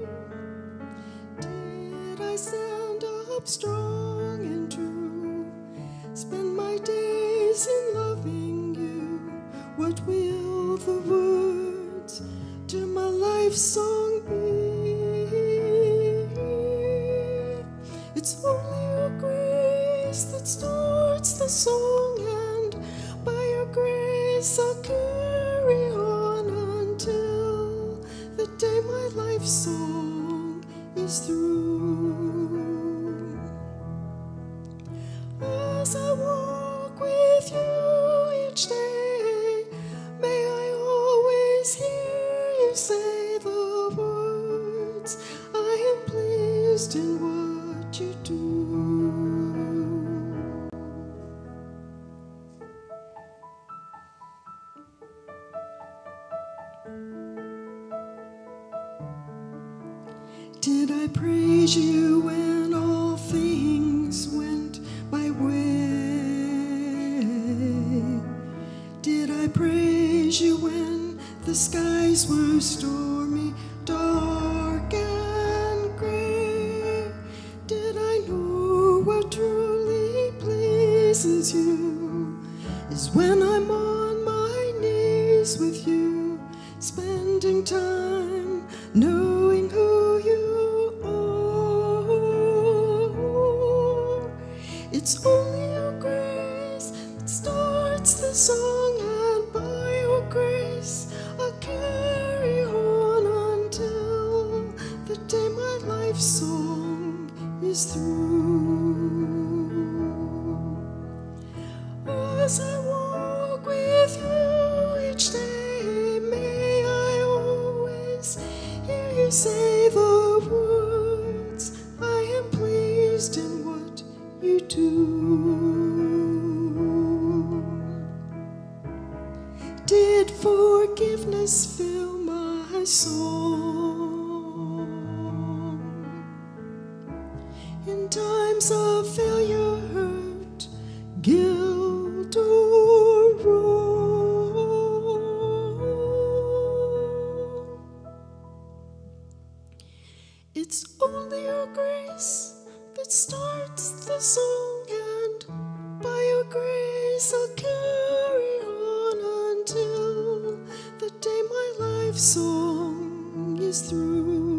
Did I stand up strong and true, spend my days in loving you? What will the words to my life song be? It's only your grace that starts the song, and by your grace I'll carry on until the day my life song is through. As I walk with you each day, may I always hear you say the words, I am pleased in what you do. Did I praise you when all things went my way? Did I praise you when the skies were stormy, dark and gray? Did I know what truly pleases you is when I'm on my It's only your grace that starts the song, and by your grace I'll carry on until the day my life song is through. As I walk with you each day, may I always hear you say the words, I am pleased in what you do. Did forgiveness fill my soul in times of failure, hurt, guilt, or wrong? It's only your grace that starts the song, and by your grace I'll carry on until the day my life song is through.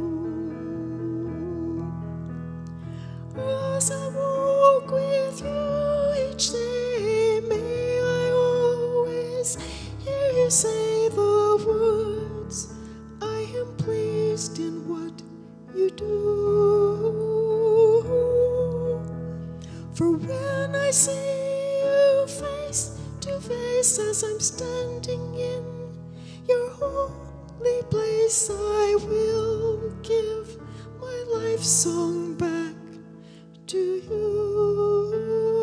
As I walk with you each day, may I always hear you say the words, I am pleased in what you do. For when I see you face to face as I'm standing in your holy place, I will give my life song back to you.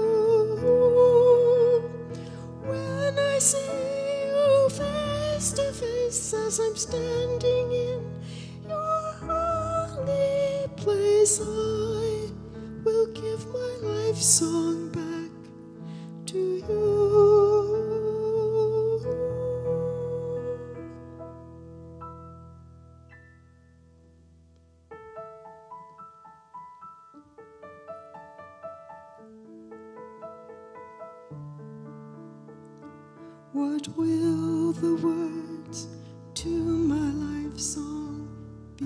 When I see you face to face as I'm standing in your holy place, I will give my life song back to you. What will the words to my life song be?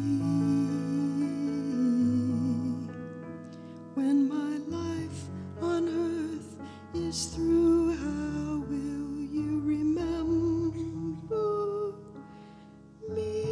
When my life on earth is through, how will you remember me?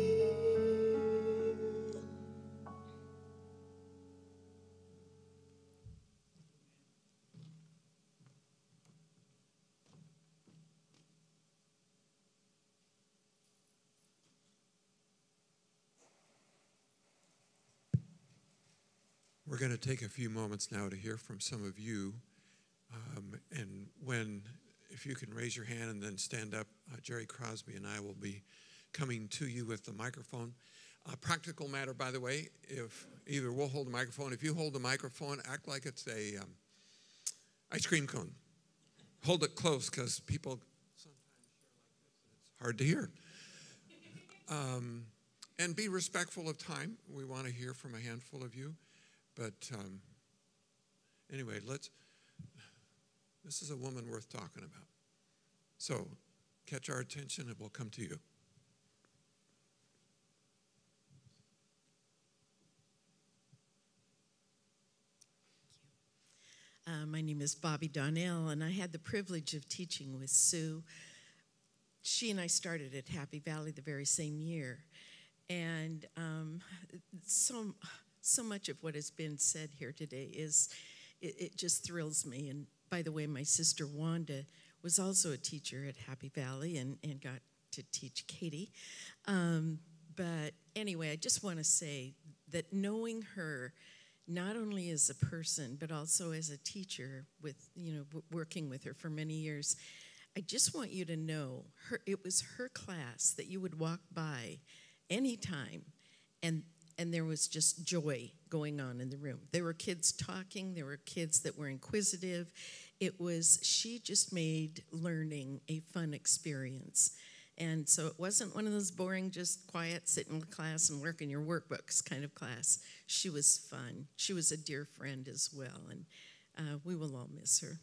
We're going to take a few moments now to hear from some of you. Um, and when, if you can raise your hand and then stand up, uh, Jerry Crosby and I will be coming to you with the microphone. A practical matter, by the way, if either we'll hold the microphone. If you hold the microphone, act like it's a um, ice cream cone. Hold it close because people sometimes share like this and it's hard to hear. Um, and be respectful of time. We want to hear from a handful of you. But um, anyway, let's, this is a woman worth talking about. So catch our attention and we'll come to you. Uh, my name is Bobby Donnell, and I had the privilege of teaching with Sue. She and I started at Happy Valley the very same year. And um, so... So much of what has been said here today is, it, it just thrills me. And by the way, my sister Wanda was also a teacher at Happy Valley and, and got to teach Katie. Um, but anyway, I just want to say that knowing her, not only as a person, but also as a teacher with, you know, w- working with her for many years, I just want you to know, her, it was her class that you would walk by anytime, and And there was just joy going on in the room. There were kids talking. There were kids that were inquisitive. It was, she just made learning a fun experience. And so it wasn't one of those boring, just quiet, sit in the class and work in your workbooks kind of class. She was fun. She was a dear friend as well. And uh, we will all miss her.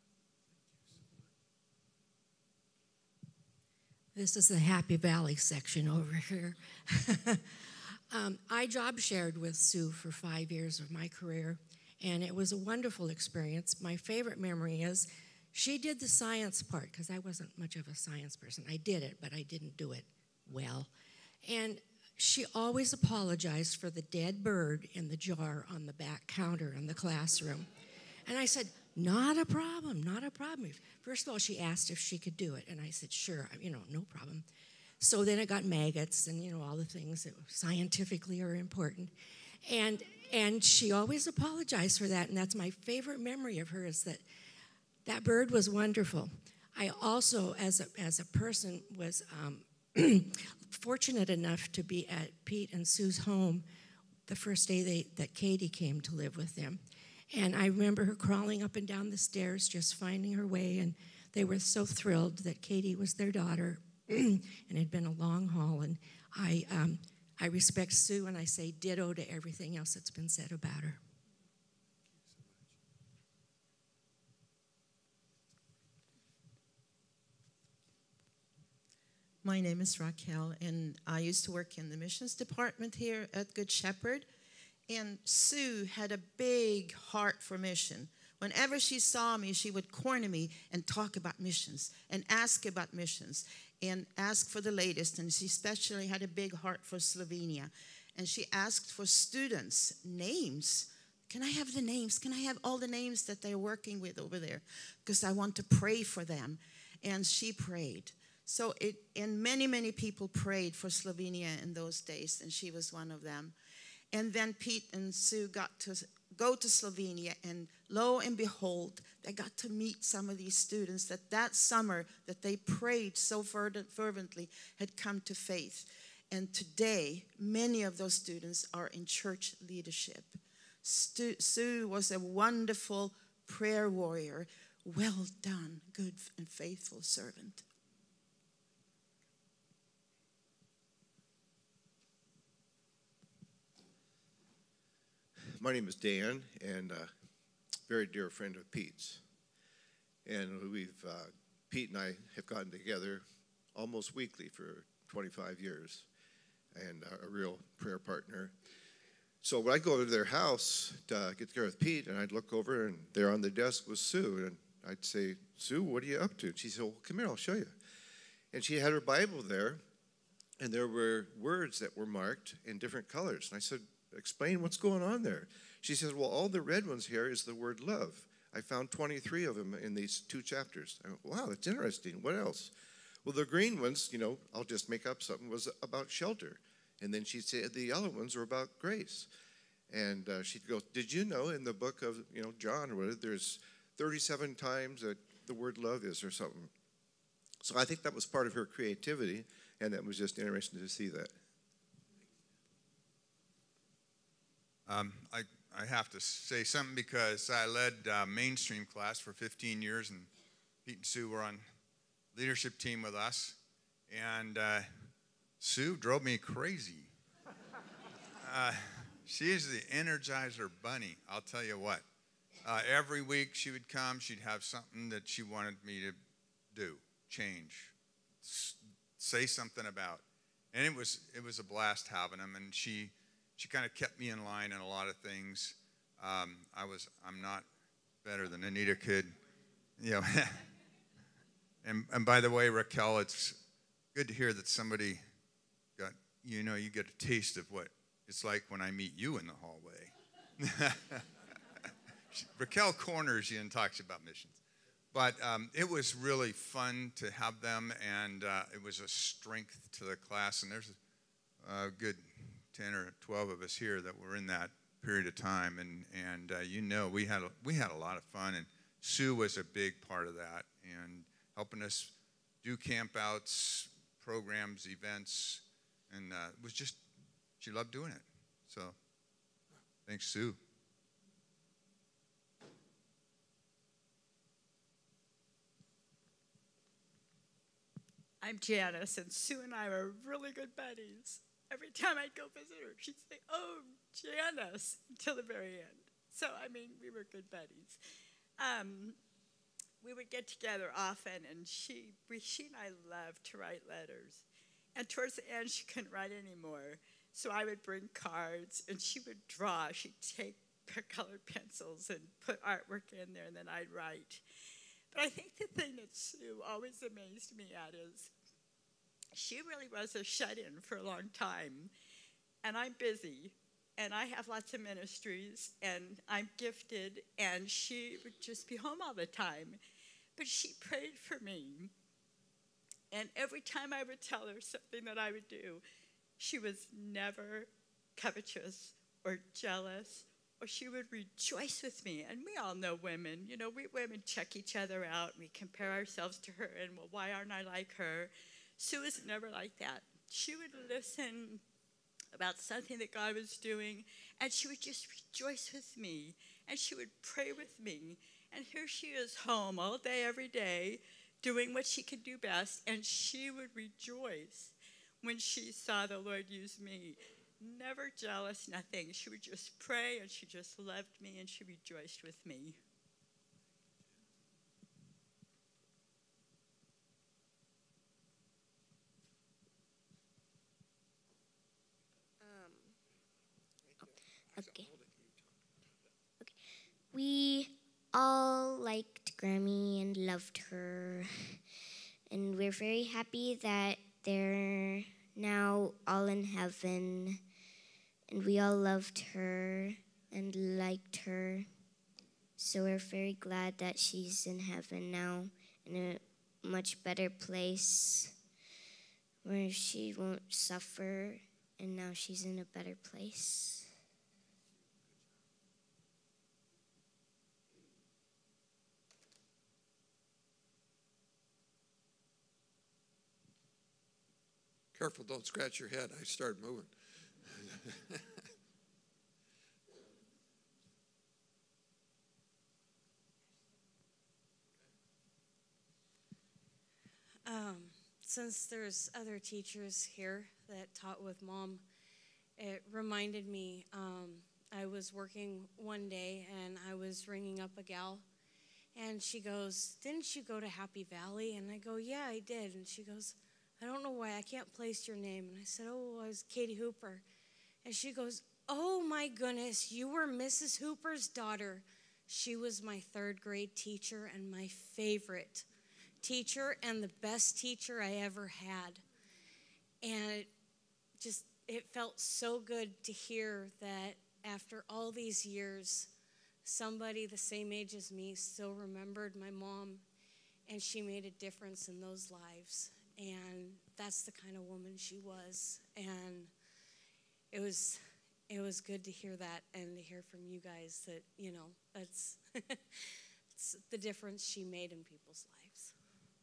This is the Happy Valley section over here. um, I job shared with Sue for five years of my career, and it was a wonderful experience. My favorite memory is she did the science part, because I wasn't much of a science person. I did it, but I didn't do it well. And she always apologized for the dead bird in the jar on the back counter in the classroom. And I said, not a problem, not a problem. First of all, she asked if she could do it, and I said, sure, you know, no problem. So then it got maggots and, you know, all the things that scientifically are important. And and she always apologized for that, and that's my favorite memory of her, is that that bird was wonderful. I also, as a, as a person, was um, fortunate enough to be at Pete and Sue's home the first day they, that Katie came to live with them. And I remember her crawling up and down the stairs, just finding her way, and they were so thrilled that Katie was their daughter, and it had been a long haul. And I, um, I respect Sue, and I say ditto to everything else that's been said about her. My name is Raquel, and I used to work in the missions department here at Good Shepherd. And Sue had a big heart for mission. Whenever she saw me, she would corner me and talk about missions and ask about missions and ask for the latest. And she especially had a big heart for Slovenia. And she asked for students' names. Can I have the names? Can I have all the names that they're working with over there? Because I want to pray for them. And she prayed. So it, and many, many people prayed for Slovenia in those days, and she was one of them. And then Pete and Sue got to go to Slovenia, and lo and behold, they got to meet some of these students that that summer that they prayed so fervently had come to faith. And today, many of those students are in church leadership. Stu- Sue was a wonderful prayer warrior. Well done, good and faithful servant. My name is Dan, and a very dear friend of Pete's. And we've, uh, Pete and I have gotten together almost weekly for twenty-five years, and a, a real prayer partner. So when I go to their house to get together with Pete, and I'd look over, and there on the desk was Sue, and I'd say, Sue, what are you up to? And she said, well, come here, I'll show you. And she had her Bible there, and there were words that were marked in different colors. And I said, explain what's going on there. She says, well, all the red ones here is the word love. I found twenty-three of them in these two chapters. I went, wow, that's interesting. What else? Well, the green ones, you know, I'll just make up something, was about shelter. And then she'd say the yellow ones are about grace. And uh, she'd go, did you know in the book of, you know, John or whatever, there's thirty-seven times that the word love is or something. So I think that was part of her creativity, and it was just interesting to see that. Um, I, I have to say something because I led uh, mainstream class for fifteen years, and Pete and Sue were on leadership team with us, and uh, Sue drove me crazy. Uh, she is the Energizer Bunny, I'll tell you what. Uh, every week she would come, she'd have something that she wanted me to do, change, s- say something about. And it was, it was a blast having them, and she... She kind of kept me in line in a lot of things. Um, I was, I'm not better than Anita could, you know. and, and by the way, Raquel, it's good to hear that somebody got, you know, you get a taste of what it's like when I meet you in the hallway. Raquel corners you and talks about missions. But um, it was really fun to have them, and uh, it was a strength to the class. And there's a, a good ten or twelve of us here that were in that period of time, and and uh, you know we had a, we had a lot of fun, and Sue was a big part of that, and helping us do campouts, programs, events, and uh, it was just, she loved doing it. So thanks, Sue. I'm Janice, and Sue and I were really good buddies. Every time I'd go visit her, she'd say, oh, Janice, until the very end. So, I mean, we were good buddies. Um, we would get together often, and she, we, she and I loved to write letters. And towards the end, she couldn't write anymore. So I would bring cards, and she would draw. She'd take got colored pencils and put artwork in there, and then I'd write. But I think the thing that Sue always amazed me at is she really was a shut-in for a long time. And I'm busy, and I have lots of ministries, and I'm gifted, and she would just be home all the time. But she prayed for me. And every time I would tell her something that I would do, she was never covetous or jealous, or she would rejoice with me. And we all know women. You know, we women check each other out, and we compare ourselves to her, and, well, why aren't I like her? Sue was never like that. She would listen about something that God was doing, and she would just rejoice with me, and she would pray with me. And here she is home all day, every day, doing what she could do best, and she would rejoice when she saw the Lord use me. Never jealous, nothing. She would just pray, and she just loved me, and she rejoiced with me. Okay. Okay. We all liked Grammy and loved her, and we're very happy that they're now all in heaven, and we all loved her and liked her. So we're very glad that she's in heaven now, in a much better place where she won't suffer, and now she's in a better place. Careful, don't scratch your head. I started moving. Um, since there's other teachers here that taught with Mom, it reminded me, um, I was working one day and I was ringing up a gal, and she goes, "Didn't you go to Happy Valley?" And I go, "Yeah, I did." And she goes, "I don't know why, I can't place your name." And I said, "Oh, I was Katie Hooper." And she goes, "Oh my goodness, you were Missus Hooper's daughter." She was my third grade teacher and my favorite teacher and the best teacher I ever had. And it just, it felt so good to hear that after all these years, somebody the same age as me still remembered my mom, and she made a difference in those lives. And that's the kind of woman she was. And it was it was good to hear that, and to hear from you guys that, you know, that's it's the difference she made in people's lives.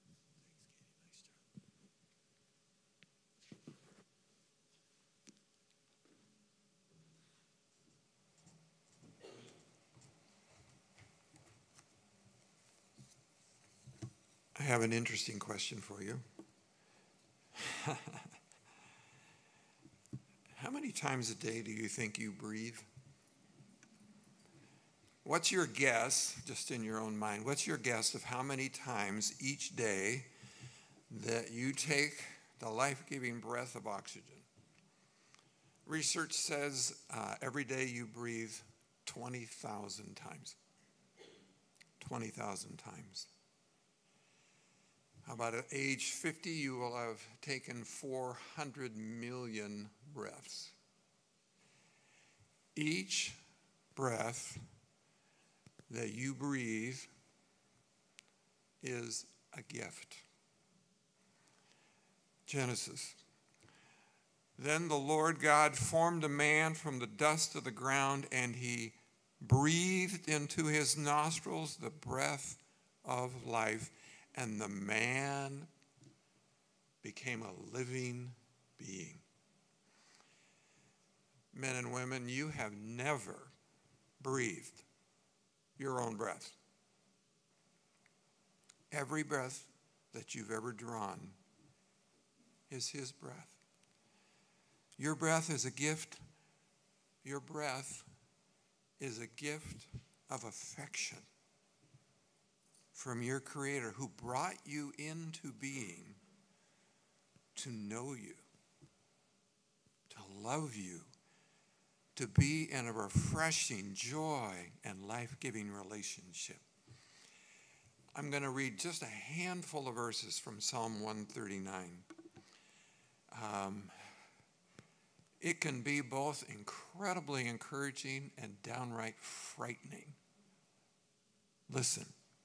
I have an interesting question for you. How many times a day do you think you breathe? What's your guess, just in your own mind, what's your guess of how many times each day that you take the life-giving breath of oxygen? Research says uh, every day you breathe twenty thousand times. twenty thousand times. How about at age fifty, you will have taken four hundred million breaths. Each breath that you breathe is a gift. Genesis. Then the Lord God formed a man from the dust of the ground, and he breathed into his nostrils the breath of life, and the man became a living being. Men and women, you have never breathed your own breath. Every breath that you've ever drawn is his breath. Your breath is a gift. Your breath is a gift of affection from your Creator, who brought you into being to know you, to love you, to be in a refreshing, joy, and life-giving relationship. I'm going to read just a handful of verses from Psalm one thirty-nine. Um, it can be both incredibly encouraging and downright frightening. Listen.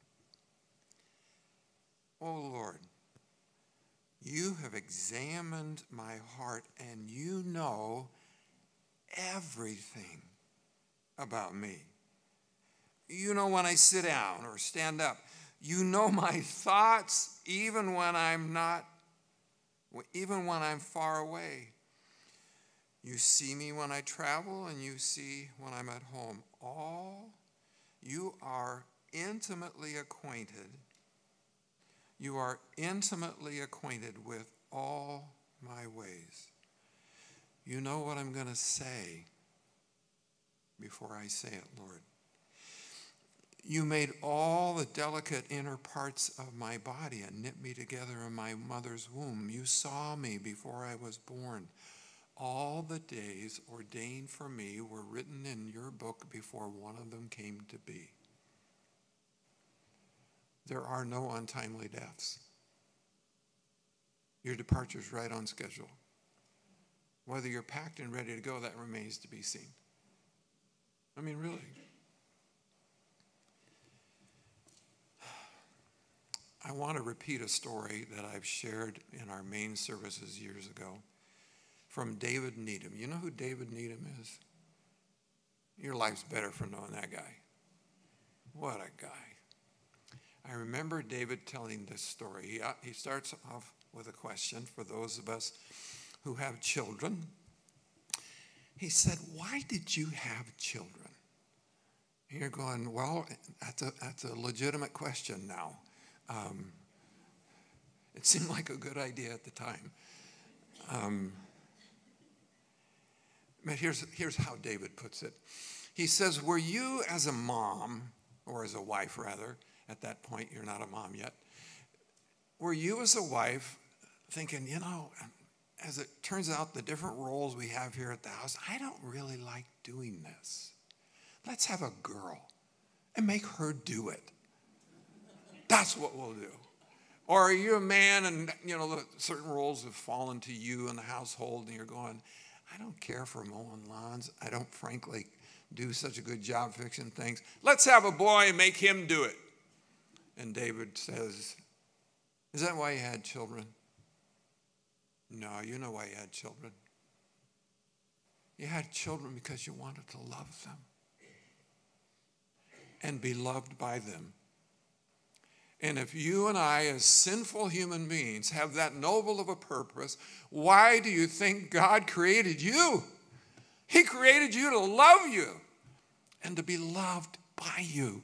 Oh Lord, you have examined my heart, and you know everything about me. You know when I sit down or stand up. You know my thoughts even when I'm not, even when I'm far away. You see me when I travel, and you see when I'm at home. All you are intimately acquainted. You are intimately acquainted with all my ways. You know what I'm going to say before I say it, Lord. You made all the delicate inner parts of my body and knit me together in my mother's womb. You saw me before I was born. All the days ordained for me were written in your book before one of them came to be. There are no untimely deaths. Your departure's right on schedule. Whether you're packed and ready to go, that remains to be seen. I mean, really. I want to repeat a story that I've shared in our main services years ago from David Needham. You know who David Needham is? Your life's better for knowing that guy. What a guy. I remember David telling this story. He, he starts off with a question for those of us who have children. He said, why did you have children? And you're going, well, that's a, that's a legitimate question now. Um, it seemed like a good idea at the time. Um, but here's, here's how David puts it. He says, were you as a mom, or as a wife rather, at that point you're not a mom yet, were you as a wife thinking, you know, as it turns out, the different roles we have here at the house, I don't really like doing this. Let's have a girl and make her do it. That's what we'll do. Or are you a man and, you know, the certain roles have fallen to you in the household and you're going, I don't care for mowing lawns. I don't, frankly, do such a good job fixing things. Let's have a boy and make him do it. And David says, is that why you had children? No, you know why you had children. You had children because you wanted to love them and be loved by them. And if you and I, as sinful human beings, have that noble of a purpose, why do you think God created you? He created you to love you and to be loved by you.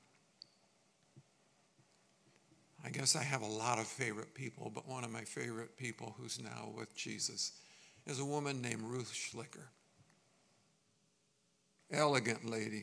I guess I have a lot of favorite people, but one of my favorite people who's now with Jesus is a woman named Ruth Schlicker. Elegant lady.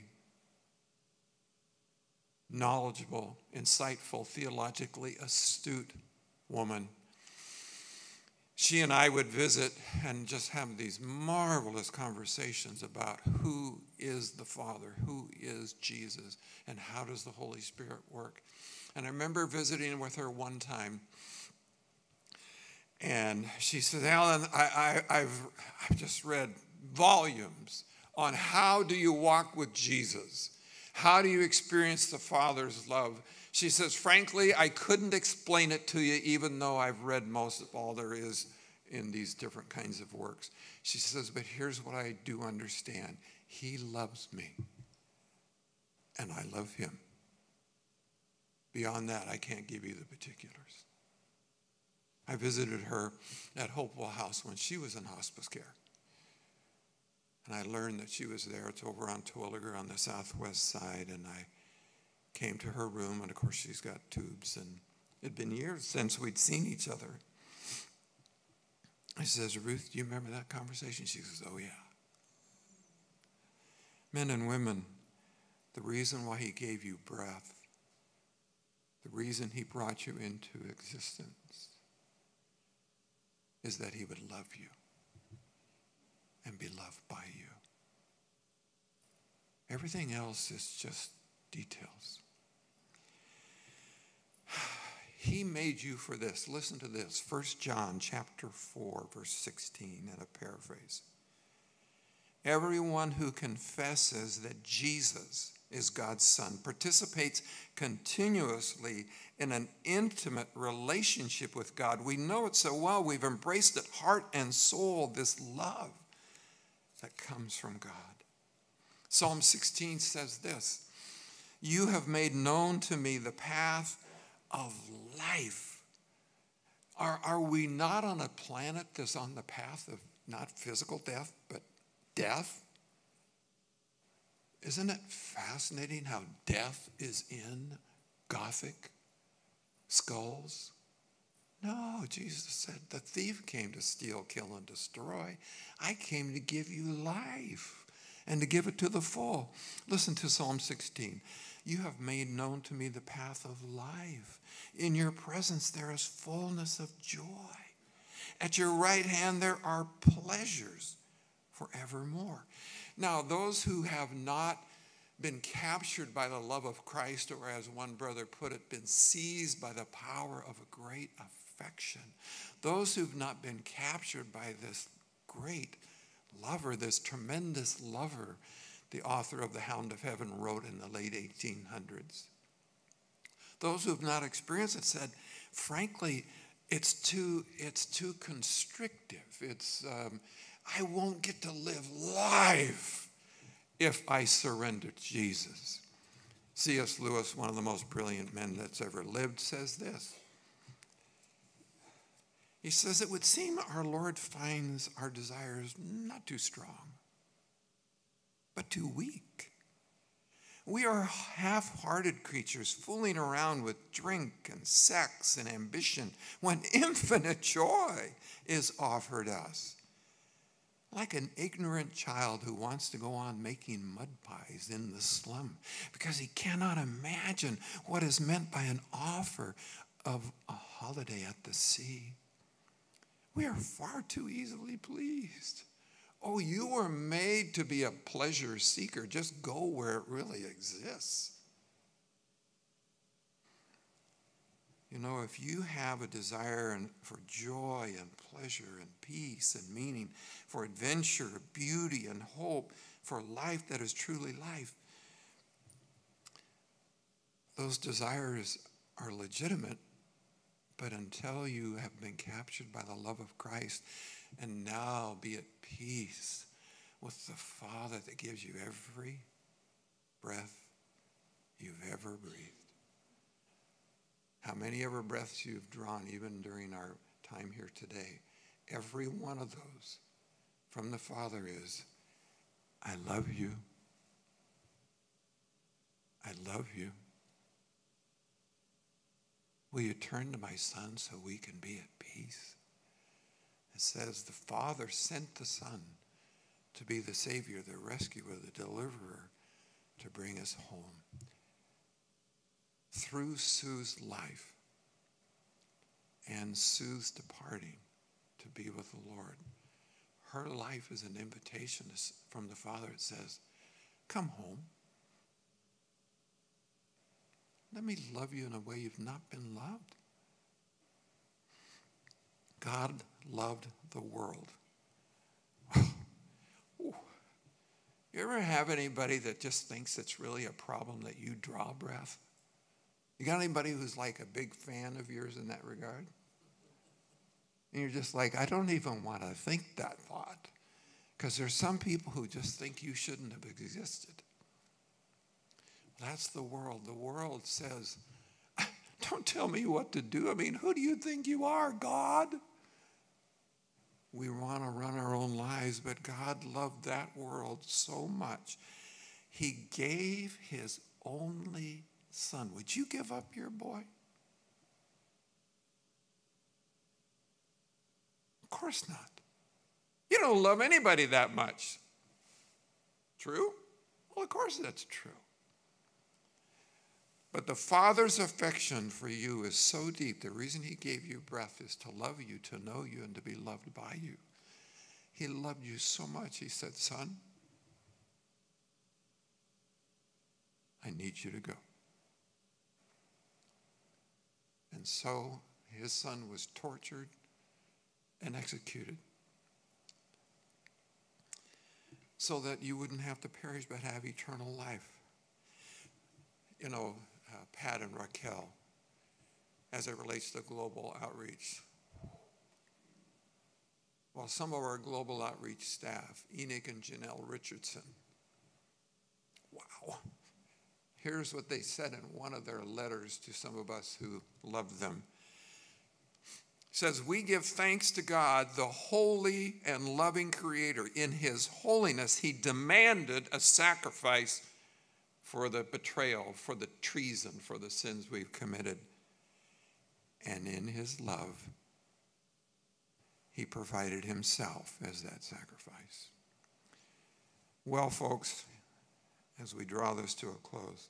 Knowledgeable, insightful, theologically astute woman. She and I would visit and just have these marvelous conversations about who is the Father, who is Jesus, and how does the Holy Spirit work. And I remember visiting with her one time, and she said, Alan, I, I, I've, I've just read volumes on how do you walk with Jesus. How do you experience the Father's love? She says, frankly, I couldn't explain it to you even though I've read most of all there is in these different kinds of works. She says, but here's what I do understand. He loves me, and I love him. Beyond that, I can't give you the particulars. I visited her at Hopewell House when she was in hospice care. And I learned that she was there. It's over on Terwilliger on the southwest side. And I came to her room, and of course she's got tubes. And it had been years since we'd seen each other. I says, Ruth, do you remember that conversation? She says, oh yeah. Men and women, the reason why he gave you breath, the reason he brought you into existence is that he would love you and be loved by you. Everything else is just details. He made you for this. Listen to this. First John chapter four, verse sixteen, in a paraphrase. Everyone who confesses that Jesus is God's Son participates continuously in an intimate relationship with God. We know it so well. We've embraced it heart and soul, this love that comes from God. Psalm sixteen says this, you have made known to me the path of life. Are, are we not on a planet that's on the path of not physical death, but death? Isn't it fascinating how death is in Gothic skulls? No, Jesus said, the thief came to steal, kill, and destroy. I came to give you life and to give it to the full. Listen to Psalm sixteen. You have made known to me the path of life. In your presence there is fullness of joy. At your right hand there are pleasures forevermore. Now, those who have not been captured by the love of Christ, or as one brother put it, been seized by the power of a great affection, those who've not been captured by this great lover, this tremendous lover, the author of The Hound of Heaven wrote in the late eighteen hundreds. Those who have not experienced it said, frankly, it's too, it's too constrictive. It's, um, I won't get to live life if I surrender to Jesus. C S Lewis, one of the most brilliant men that's ever lived, says this. He says, it would seem our Lord finds our desires not too strong, but too weak. We are half-hearted creatures fooling around with drink and sex and ambition when infinite joy is offered us. Like an ignorant child who wants to go on making mud pies in the slum because he cannot imagine what is meant by an offer of a holiday at the sea. We are far too easily pleased. Oh, you were made to be a pleasure seeker. Just go where it really exists. You know, if you have a desire for joy and pleasure and peace and meaning, for adventure, beauty and hope, for life that is truly life, those desires are legitimate, but until you have been captured by the love of Christ and now be at peace with the Father that gives you every breath you've ever breathed. How many ever breaths you've drawn, even during our time here today, every one of those from the Father is, I love you. I love you. Will you turn to my Son so we can be at peace? It says the Father sent the Son to be the Savior, the rescuer, the deliverer, to bring us home. Through Sue's life and Sue's departing to be with the Lord, her life is an invitation from the Father. It says, come home. Let me love you in a way you've not been loved. God loved the world. You ever have anybody that just thinks it's really a problem that you draw breath? You got anybody who's like a big fan of yours in that regard? And you're just like, I don't even want to think that thought. Because there's some people who just think you shouldn't have existed. That's the world. The world says, don't tell me what to do. I mean, who do you think you are, God? We want to run our own lives, but God loved that world so much. He gave his only Son. Would you give up your boy? Of course not. You don't love anybody that much. True? Well, of course that's true. But the Father's affection for you is so deep. The reason he gave you breath is to love you, to know you, and to be loved by you. He loved you so much, he said, son, I need you to go. And so his son was tortured and executed so that you wouldn't have to perish but have eternal life. You know, uh, Pat and Raquel, as it relates to global outreach. Well, some of our global outreach staff, Enoch and Janelle Richardson, wow. Here's what they said in one of their letters to some of us who loved them. It says, we give thanks to God, the holy and loving Creator. In his holiness, he demanded a sacrifice for the betrayal, for the treason, for the sins we've committed. And in his love, he provided himself as that sacrifice. Well, folks, as we draw this to a close,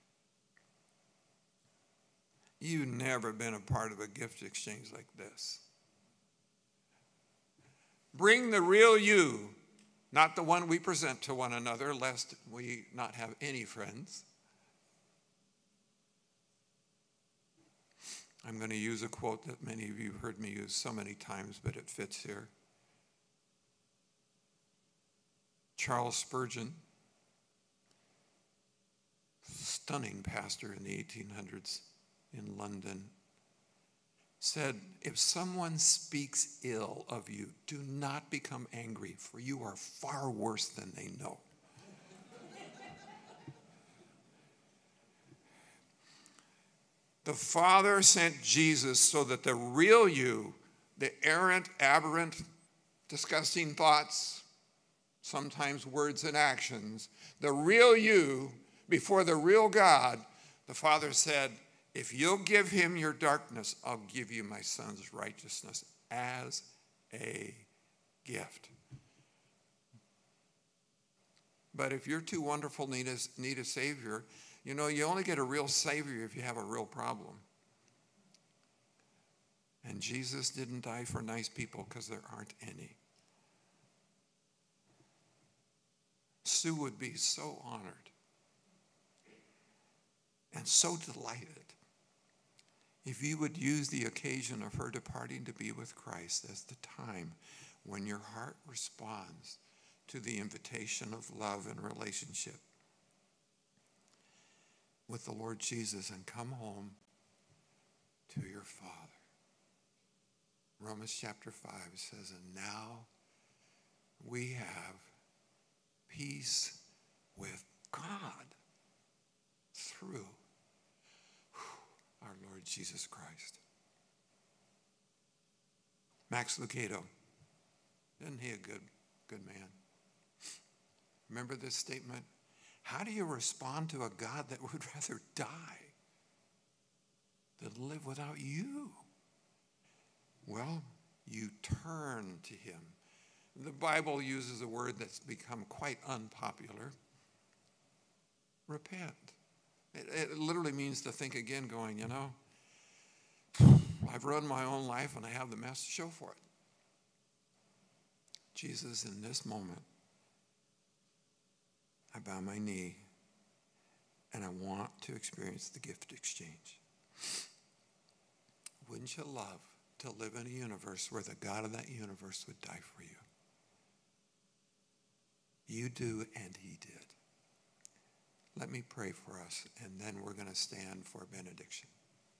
you've never been a part of a gift exchange like this. Bring the real you, not the one we present to one another, lest we not have any friends. I'm going to use a quote that many of you have heard me use so many times, but it fits here. Charles Spurgeon, stunning pastor in the eighteen hundreds in London, said, if someone speaks ill of you, do not become angry, for you are far worse than they know. The Father sent Jesus so that the real you, the errant, aberrant, disgusting thoughts, sometimes words and actions, the real you before the real God, the Father said, if you'll give him your darkness, I'll give you my son's righteousness as a gift. But if you're too wonderful, need a, need a Savior, you know, you only get a real Savior if you have a real problem. And Jesus didn't die for nice people because there aren't any. Sue would be so honored and so delighted if you would use the occasion of her departing to be with Christ as the time when your heart responds to the invitation of love and relationship with the Lord Jesus and come home to your Father. Romans chapter five says, and now we have peace with God through our Lord Jesus Christ. Max Lucado, isn't he a good, good man? Remember this statement? How do you respond to a God that would rather die than live without you? Well, you turn to him. The Bible uses a word that's become quite unpopular. Repent. It, it literally means to think again, going, you know, I've run my own life and I have the mess to show for it. Jesus, in this moment, I bow my knee and I want to experience the gift exchange. Wouldn't you love to live in a universe where the God of that universe would die for you? You do, and he did. Let me pray for us, and then we're going to stand for benediction.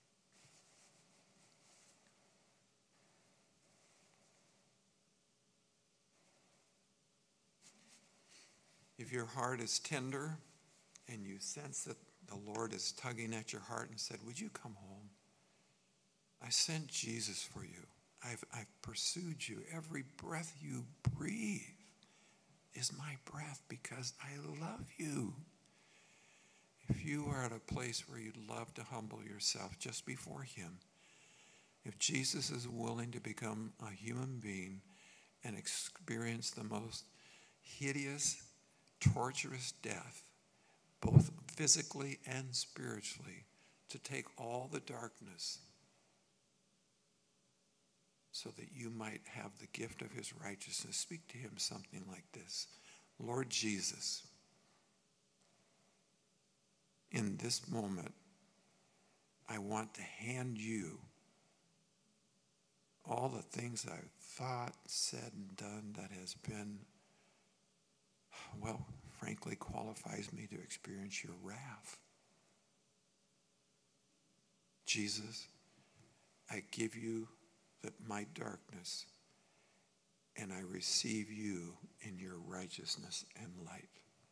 If your heart is tender and you sense that the Lord is tugging at your heart and said, would you come home? I sent Jesus for you. I've, I've pursued you. Every breath you breathe is my breath because I love you. If you are at a place where you'd love to humble yourself just before him, if Jesus is willing to become a human being and experience the most hideous, torturous death, both physically and spiritually, to take all the darkness so that you might have the gift of his righteousness, speak to him something like this. Lord Jesus, in this moment, I want to hand you all the things I've thought, said, and done that has been, well, frankly, qualifies me to experience your wrath. Jesus, I give you that my darkness, and I receive you in your righteousness and light.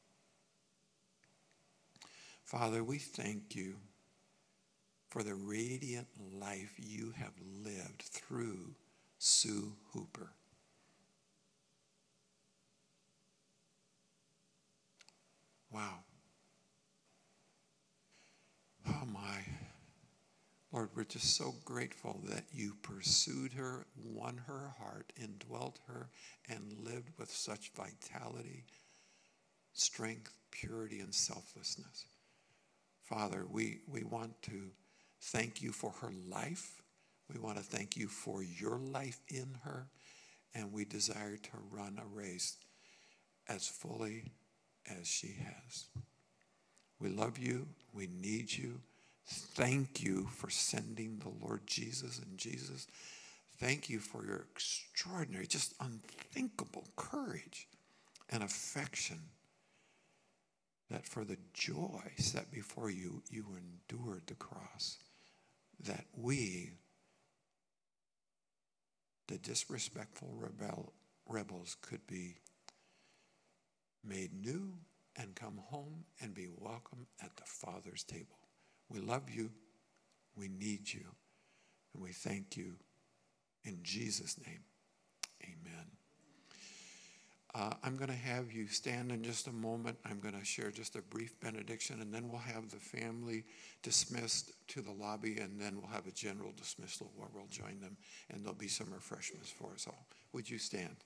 Father, we thank you for the radiant life you have lived through Sue Hooper. Wow. Oh my. Lord, we're just so grateful that you pursued her, won her heart, indwelt her, and lived with such vitality, strength, purity, and selflessness. Father, we, we want to thank you for her life. We want to thank you for your life in her, and we desire to run a race as fully as she has. We love you. We need you. Thank you for sending the Lord Jesus. And Jesus, thank you for your extraordinary, just unthinkable courage and affection, that for the joy set before you, you endured the cross, that we, the disrespectful rebel, rebels, could be made new and come home and be welcome at the Father's table. We love you, we need you, and we thank you. In Jesus' name, amen. Uh, I'm going to have you stand in just a moment. I'm going to share just a brief benediction, and then we'll have the family dismissed to the lobby, and then we'll have a general dismissal where we'll join them, and there'll be some refreshments for us all. Would you stand?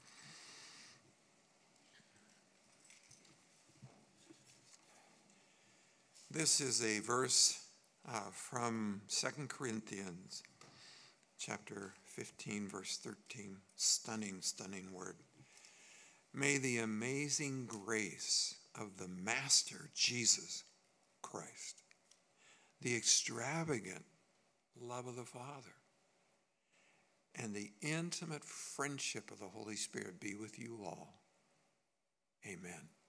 This is a verse uh, from Second Corinthians chapter fifteen, verse thirteen. Stunning, stunning word. May the amazing grace of the Master Jesus Christ, the extravagant love of the Father, and the intimate friendship of the Holy Spirit be with you all. Amen.